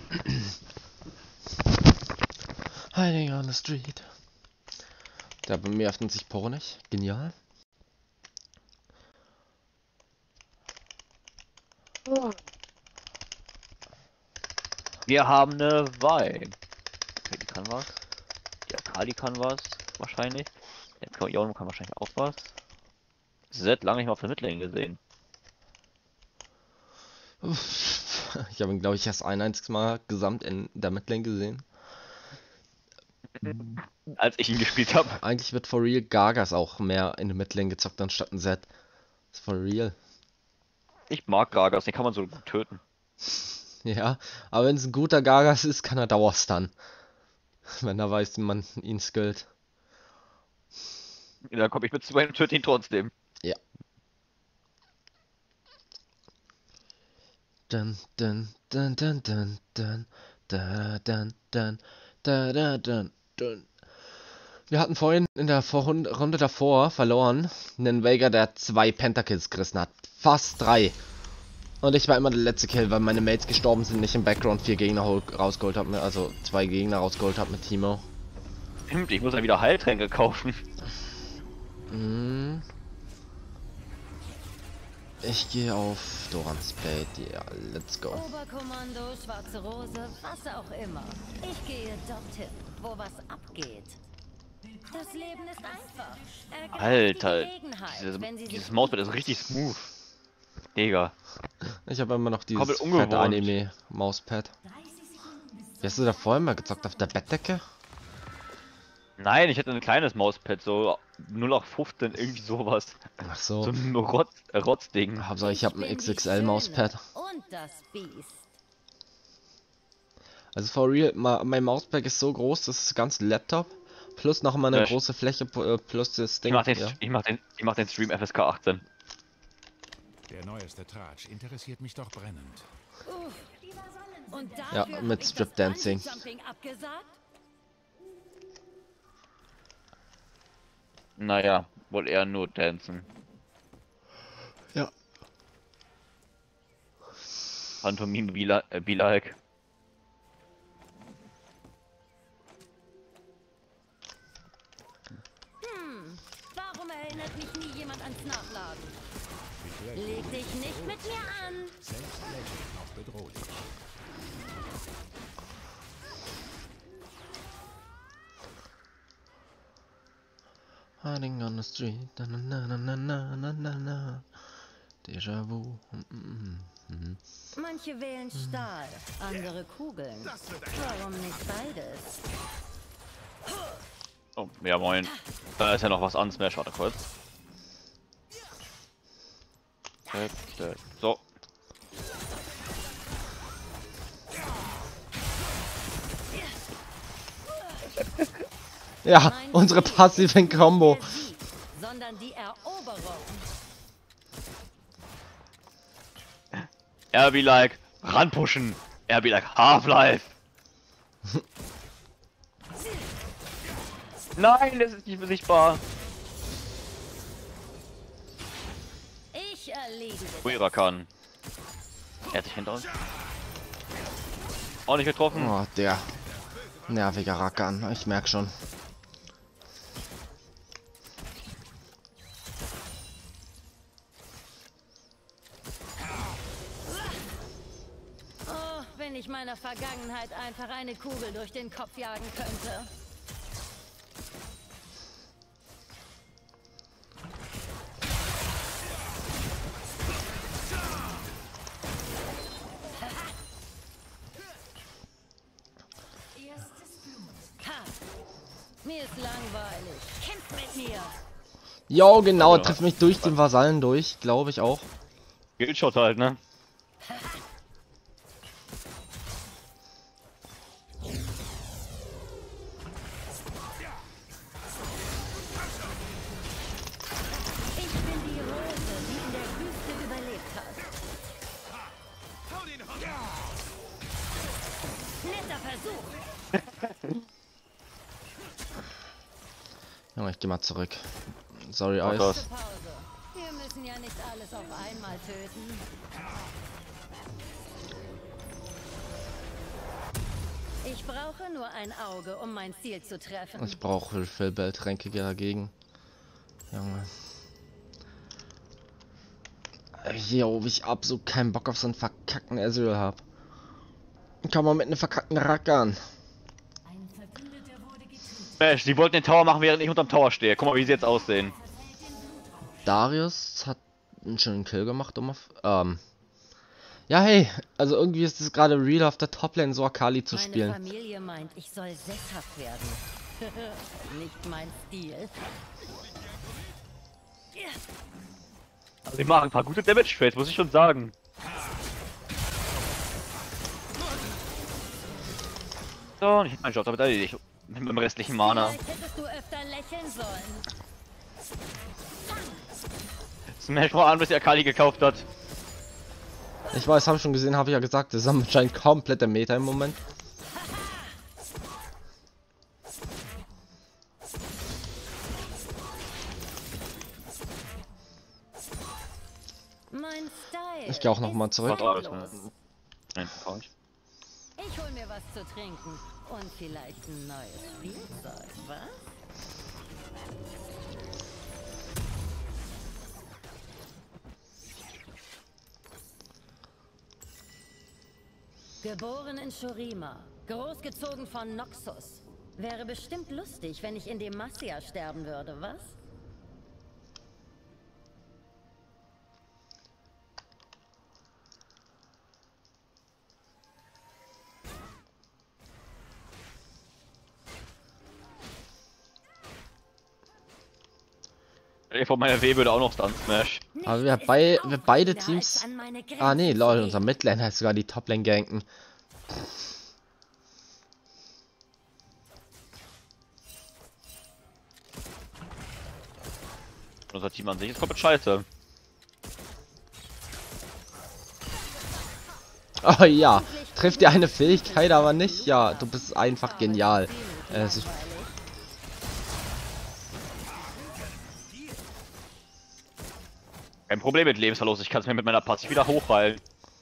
Hiding on the street. Der bei mir öffnet sich Pore nicht. Genial. Wir haben eine Wein. Okay, die kann was. Die Akali kann was, wahrscheinlich. Der Yone kann wahrscheinlich auch was. Z lange nicht mal auf der Midlane gesehen. Uff. Ich habe ihn, glaube ich, erst ein einziges Mal gesamt in der Midlane gesehen. Als ich ihn gespielt habe. Eigentlich wird for real Gargas auch mehr in der Midlane gezockt anstatt ein Z. Ist for real. Ich mag Gragas, den kann man so gut töten. Ja, aber wenn es ein guter Gargas ist, kann er Dauerstun. Wenn er weiß, wie man ihn skillt. Dann komme ich mit zu und töte ihn trotzdem. Ja. Dun, dun, dun, dun, dun, dun, da, dun, dun, da, da, dun, dun. Wir hatten vorhin in der Vorrunde, Runde davor verloren einen Veigar, der zwei Pentakills gerissen hat. Fast drei. Und ich war immer der letzte Kill, weil meine Mates gestorben sind, nicht im Background vier Gegner rausgeholt habe, also zwei Gegner rausgeholt habe mit Timo. Stimmt, ich muss ja wieder Heiltränke kaufen. Mm. Ich gehe auf Dorans Blade, ja, yeah, let's go. Oberkommando, schwarze Rose, was auch immer. Ich gehe dorthin, wo was abgeht. Das Leben ist einfach. Ergreift Alter, die Gelegenheit, dieses, wenn Sie sich dieses Mauspad ist richtig smooth. Digga. Ich habe immer noch dieses Komplett fette ungewohnt. Anime-Mauspad. Wie hast du da vorhin mal gezockt? Auf der Bettdecke? Nein, ich hatte ein kleines Mauspad, so null acht fünfzehn, irgendwie sowas. Ach so. So ein Rotz, äh, Rotzding. Hauptsache ich habe ein bin die X X L-Mauspad. Schöne und das Biest. Also for real, ma mein Mauspad ist so groß, das ist das ganze Laptop. Plus noch mal eine Ja, große Fläche, äh, plus das Ich Ding. mach den, Ja. ich mach den, ich mach den Stream F S K achtzehn. Der neueste Tratsch interessiert mich doch brennend. Und Ja, dafür mit hab ich Strip das Dancing. Bungee-Jumping abgesagt? Naja, wohl eher nur dancen. Ja. Pantomime be, li äh, be like. Hm, warum erinnert mich nie jemand ans Nachladen? Leg dich nicht mit mir an. Selbst lächeln auch bedrohlich. Hiding on the street. Na, na, na, na, na, na, na, na. Déjà vu. Mm, mm, mm. Manche wählen Stahl, andere Kugeln. Warum nicht beides? Oh, ja moin. Da ist ja noch was an Smash, warte kurz. Perfekt. So. Ja, Mein unsere Ziel passiven ist nicht Combo. der Sieg, sondern die Eroberung. Er be like, ranpushen. Er be like, Half-Life. Nein, das ist nicht besichtbar. Ich erledige dich. Urakan. Er hat sich hinter uns. Auch nicht getroffen. Oh, der nervige Rakan. Ich merk schon. Oh, wenn ich meiner Vergangenheit einfach eine Kugel durch den Kopf jagen könnte. Ha! Mir ist langweilig. Kämpft mit mir. Jo, genau, Ja. trifft mich durch den Vasallen durch, glaube ich auch. Skillshot halt, ne? Ich bin die Rose, die in der Wüste überlebt hat. Netter Versuch. Junge, ich geh mal zurück. Sorry, Mach Eis. das. Pause. Wir müssen ja nicht alles auf einmal töten. Ich brauche nur ein Auge, um mein Ziel zu treffen. Ich brauche Fellbelltränke dagegen. Junge. Jo, wie ich absolut keinen Bock auf so einen verkackten Ezreal hab. Komm mal mit einem verkackten Rakan. Smash, sie wollten den Tower machen, während ich unterm Tower stehe. Guck mal, wie sie jetzt aussehen. Darius hat einen schönen Kill gemacht, um auf. Ähm. Ja, hey, also irgendwie ist es gerade real auf der Toplane so Akali zu Meine spielen. Familie meint, ich soll sesshaft werden. Nicht mein Stil. Also sie machen ein paar gute Damage-Trades, muss ich schon sagen. So, und ich hab meinen Job damit erledigt. Mit dem restlichen Mana. Vielleicht hättest du öfter lächeln sollen. Smash mal an, bis er Akali gekauft hat. Ich weiß, habe schon gesehen, habe ich ja gesagt, das ist anscheinend komplett der Meta im Moment. Mein Style. Ich gehe auch noch mal zurück. Was alles, ne? Nein, brauch ich. Ich hol mir was zu trinken und vielleicht ein neues Spielzeug, was? Geboren in Shurima, großgezogen von Noxus. Wäre bestimmt lustig, wenn ich in Demacia sterben würde, was? Ey, von meiner W würde auch noch Stun Smash. Aber wir, bei, wir beide Teams. Ah nee, lol, unser Midlane heißt sogar die Toplane ganken. Unser Team an sich ist komplett scheiße. Oh ja, trifft dir eine Fähigkeit aber nicht? Ja, du bist einfach genial. Äh, es ist Kein Problem mit Lebensverlust, ich kann es mir mit meiner Passiv wieder hochheilen.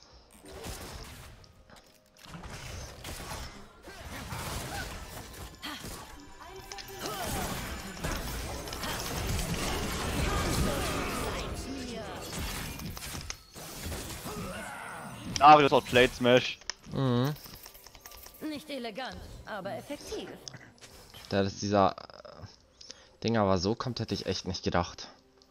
Darius outplayed Smash. Mhm. Nicht elegant, aber effektiv. Da ist dieser äh, Ding aber so kommt, hätte ich echt nicht gedacht.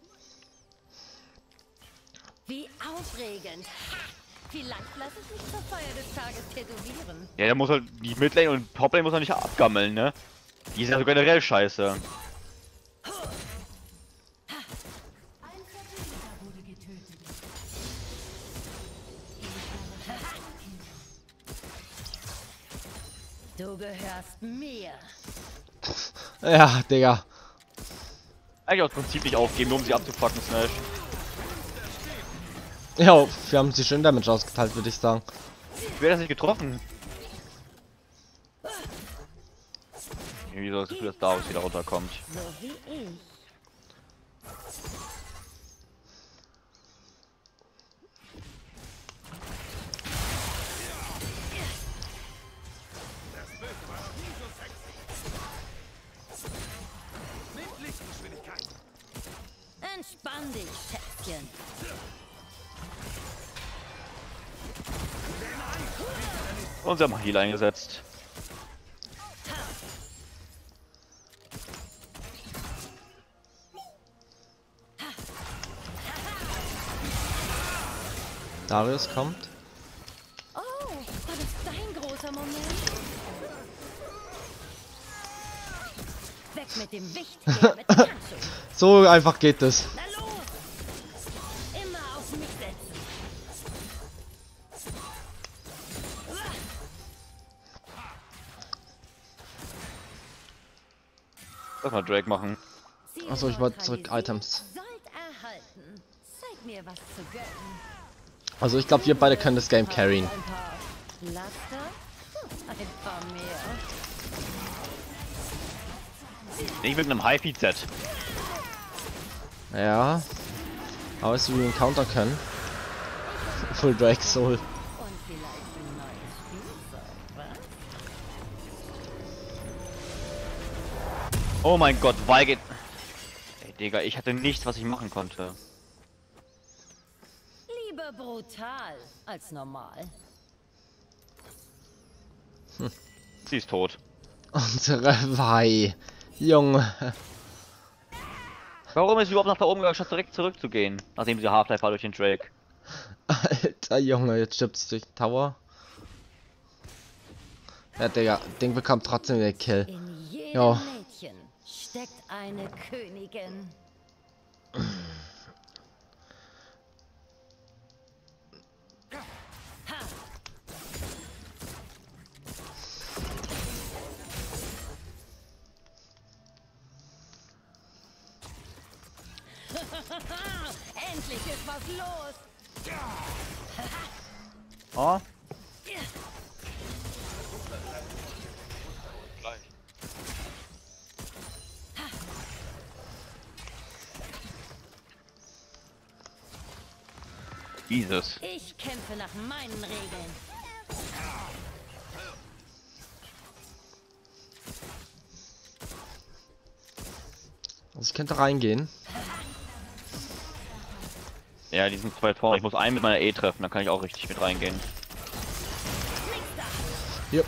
Wie aufregend. Ha! Vielleicht lasse ich mich zur Feier des Tages tätowieren. Ja, der muss halt, die Midlane und Toplane muss er nicht abgammeln, ne? Die ist ja so generell scheiße. Du gehörst mir. Ja, Digga. Eigentlich aus Prinzip nicht aufgeben, nur um sie abzupacken, Smash. Ja, wir haben sie schön Damage ausgeteilt, würde ich sagen. Ich werde das nicht getroffen. Irgendwie so das Gefühl, dass Darius wieder runterkommt. So wie ich. Entspann dich, Schätzchen. Und sie haben Heal eingesetzt. Darius kommt. Oh, war das dein großer Moment? Weg mit dem Wicht, her mit dem Handschuh. So einfach geht es. Na los! Immer auf mich setzen. Lass mal Drake machen. Achso, ich wollte zurück Items. Sollt erhalten. Zeig mir was zu gönnen. Also ich glaube, wir beide können das Game carryen. Ein paar Laster? Hm, ein paar mehr. Nicht mit einem High-Feed-Set. Ja. Aber weißt du, wie wir ihn countern können? Full Drake Soul. Und vielleicht ein neues Spielzeug, was? Oh mein Gott, weil geht. Ey, Digga, ich hatte nichts, was ich machen konnte. Lieber brutal als normal. Sie ist tot. Unsere Wei. Junge. Warum ist sie überhaupt nach da oben gegangen, statt direkt zurückzugehen? Nachdem sie Half-Life war durch den Drake. Alter Junge, jetzt stirbt sie durch den Tower. Ja, Digga, Ding bekommt trotzdem den Kill. In jedem Ja. Mädchen steckt eine Königin. Endlich ist was los. Oh? Jesus. Ich kämpfe nach meinen Regeln. Also ich könnte reingehen. Ja, die sind zwei Tore. Ich muss einen mit meiner E treffen, dann kann ich auch richtig mit reingehen. Jupp.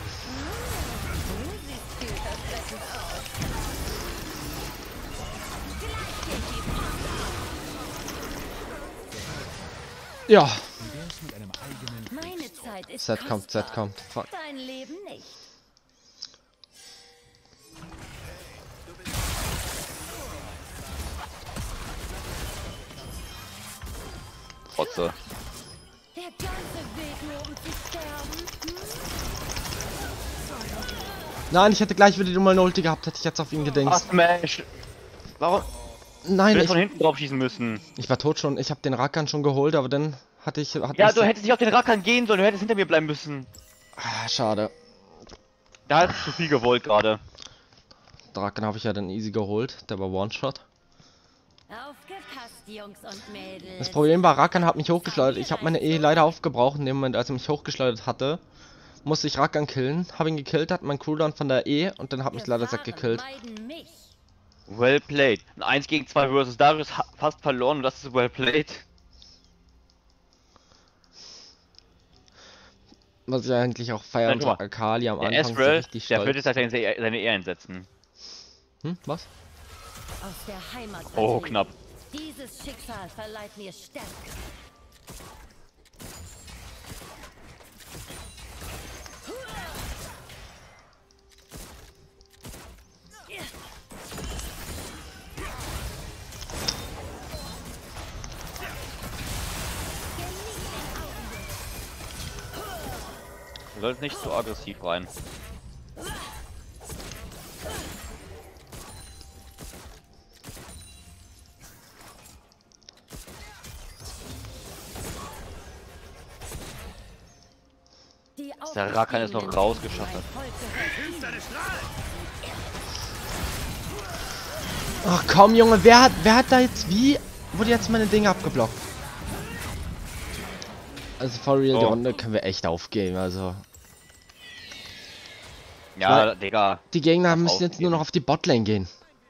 Ja. Wie wär's mit einem eigenen Meine Zeit ist Z kommt, Z kostbar. kommt. Fuck. Dein Leben nicht. Trotze. Der ganze Weg nur um zu sterben. Nein, ich hätte gleich wieder die Nummer Ulti gehabt, hätte ich jetzt auf ihn Ah, gedingst. Smash! Warum? Nein, Ich hätte ich, von hinten drauf schießen müssen. ich war tot schon. Ich habe den Rakan schon geholt, aber dann hatte ich... Hat Ja, mich- du hättest nicht auf den Rakan gehen sollen, du hättest hinter mir bleiben müssen. Ah, schade. Da hast du zu viel gewollt gerade. Rakan habe ich ja dann easy geholt. Der war One-Shot. Aufgepasst, Jungs und Mädels. Das Problem war, Rakan hat mich hochgeschleudert. Ich habe meine E leider aufgebraucht. In dem Moment, als er mich hochgeschleudert hatte, musste ich Rakan killen. Habe ihn gekillt, hat mein Cooldown von der E und dann hat mich leider Zack gekillt. Meiden mich. Well played. Ein eins gegen zwei versus Darius ha- fast verloren und das ist well played. Was ich eigentlich auch feiern Nein, guck mal. Akali am Der Anfang so Ezreal, richtig der wird stolz. jetzt halt seine, seine E einsetzen. Hm, was? Aus der Heimat. Oh, vertrieben. knapp. Dieses Schicksal verleiht mir Stärke. Du sollst nicht zu aggressiv rein. Die Der Rakan ist noch Aufgestiegenen rausgeschafft. mein Volk gehört. Ach komm, Junge, wer hat, wer hat da jetzt wie? Wurde jetzt meine Dinge abgeblockt? Also for real, die Oh. Runde können wir echt aufgeben, also. Ja, Weil- Digga. Die Gegner Was müssen jetzt nur aufgeben? noch auf die Botlane gehen.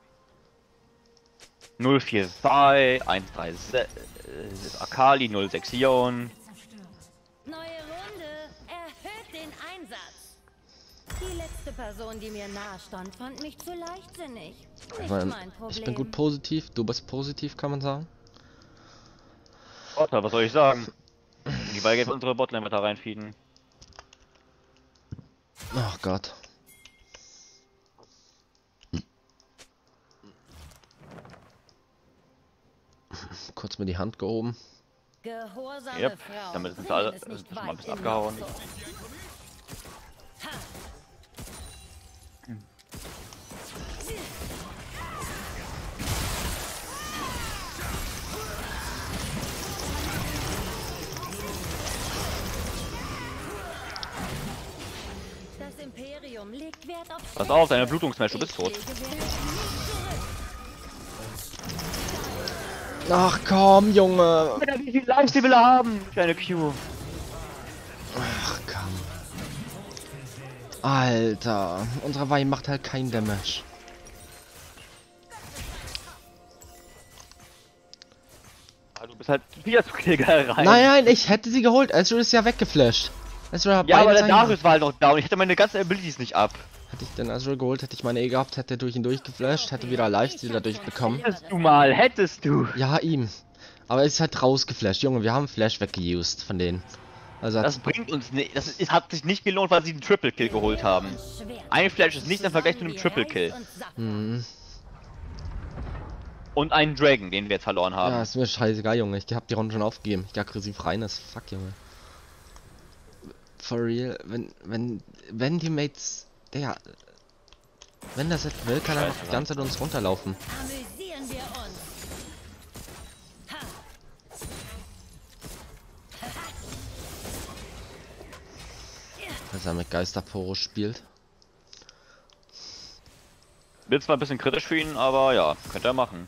null vier zwei, eins drei sechs, Akali, null sechs Sion. Neue Runde. Erhöht den Einsatz. Die letzte Person, die mir nahe stand, fand mich zu leichtsinnig. Nicht Weil mein Problem. ich bin gut positiv, du bist positiv, kann man sagen. Gott, was soll ich sagen? Die Ball geht unsere Botlane mit da reinfeeden. Ach Gott. Kurz mal die Hand gehoben. Gehorsame Yep, Frauen damit sind bringen alle- es nicht sind mal ein weit bisschen in abgehauen. Luxus. Ha. Das Imperium legt Wert auf Pass auf, deine Stärke. Blutungsmatch, du bist Ich tot. lege Wert nicht zurück. Ach komm, Junge. Wie viel Lifestyle will er haben? Kleine Q. Ach komm. Alter, unsere Weih macht halt kein Damage. Ah, du bist halt wieder zu Killgeil rein. Nein, nein, ich hätte sie geholt. Ezreal ist ja weggeflasht. Ezreal hat Ja, aber beides der eingebracht. Darius war halt noch da und ich hatte meine ganzen Abilities nicht ab. Hätte ich den Ezreal geholt, hätte ich meine E gehabt, hätte durch ihn durchgeflasht, hätte wieder Lifesteal dadurch bekommen. Hättest du mal, hättest du. Ja, ihm. Aber er ist halt rausgeflasht. Junge, wir haben Flash weggeused von denen. Also Das hat bringt uns nicht. Das ist, hat sich nicht gelohnt, weil sie einen Triple Kill geholt haben. Schwert. Ein Flash ist nicht im Vergleich zu einem Triple Kill. Und satt. Mhm. Und einen Dragon, den wir jetzt verloren haben. Ja, ist mir scheißegal, Junge. Ich hab die Runde schon aufgegeben. Ich geh aggressiv rein, das fuck, Junge. For real, wenn, wenn, wenn die Mates, der, wenn das jetzt will, kann er Scheiße, einfach die Mann. ganze Zeit uns runterlaufen. Amüsieren wir uns. Ha. Dass er mit Geisterporo spielt. Wird zwar ein bisschen kritisch für ihn, aber ja, könnte er machen.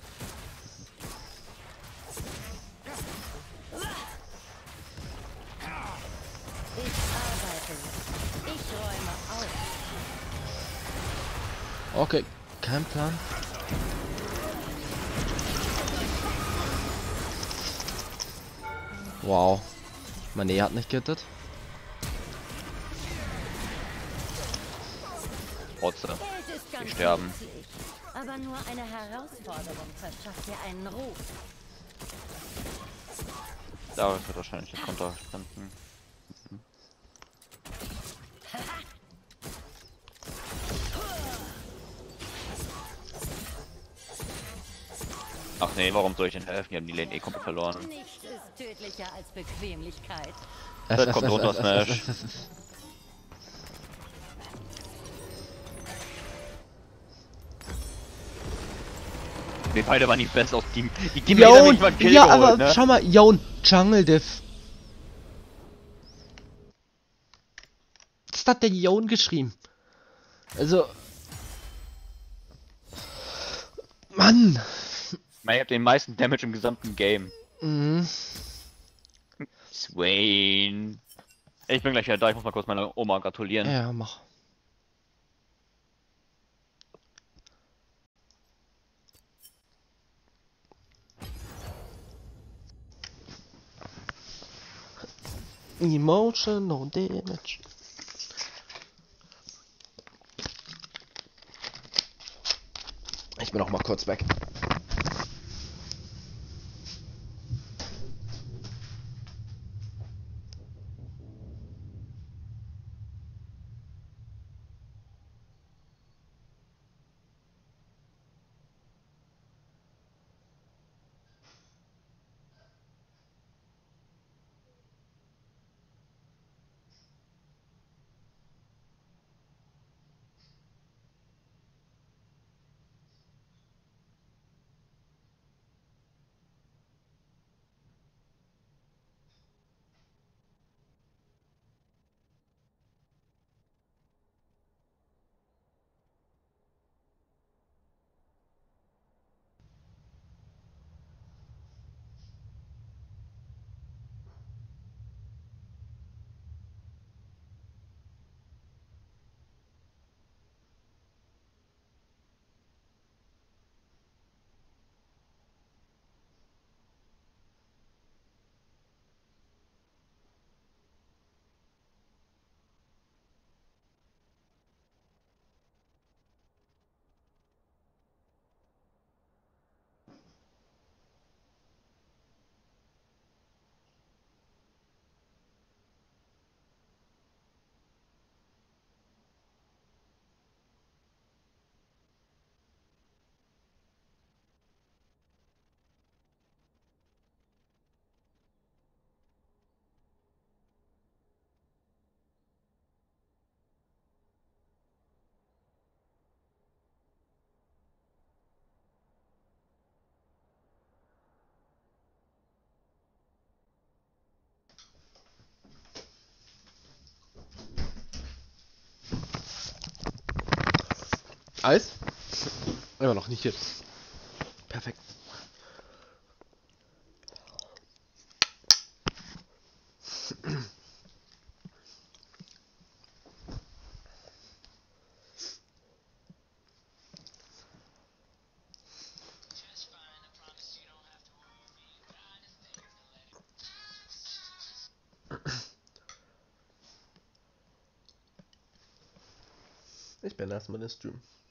Ich arbeite. Ich räume auf. Okay, kein Plan. Wow. Meine E hat nicht gehittet. Trotzdem. Geld ist ganz sterben. nützlich, aber nur eine Herausforderung verschafft dir einen Ruf. Darius wird wahrscheinlich das Konter standen. Ach nee, warum soll ich denn helfen? Die haben die Lane eh komplett verloren. Nichts ist tödlicher als Bequemlichkeit. Das kommt runter, Smash. Nee, beide waren nicht best aus Team. Die geben mir Yon, nicht mal einen Kill ja, geholt, aber ne? schau mal, Yon, Jungle Diff. Was hat der Yon geschrieben? Also. Mann! Ich hab den meisten Damage im gesamten Game. Mhm. Swain. Ich bin gleich wieder da, ich muss mal kurz meiner Oma gratulieren. Ja, mach. Emotional damage. Ich bin auch mal kurz weg. Eis? Immer noch nicht jetzt. Perfekt. Ich bin erstmal den Stream.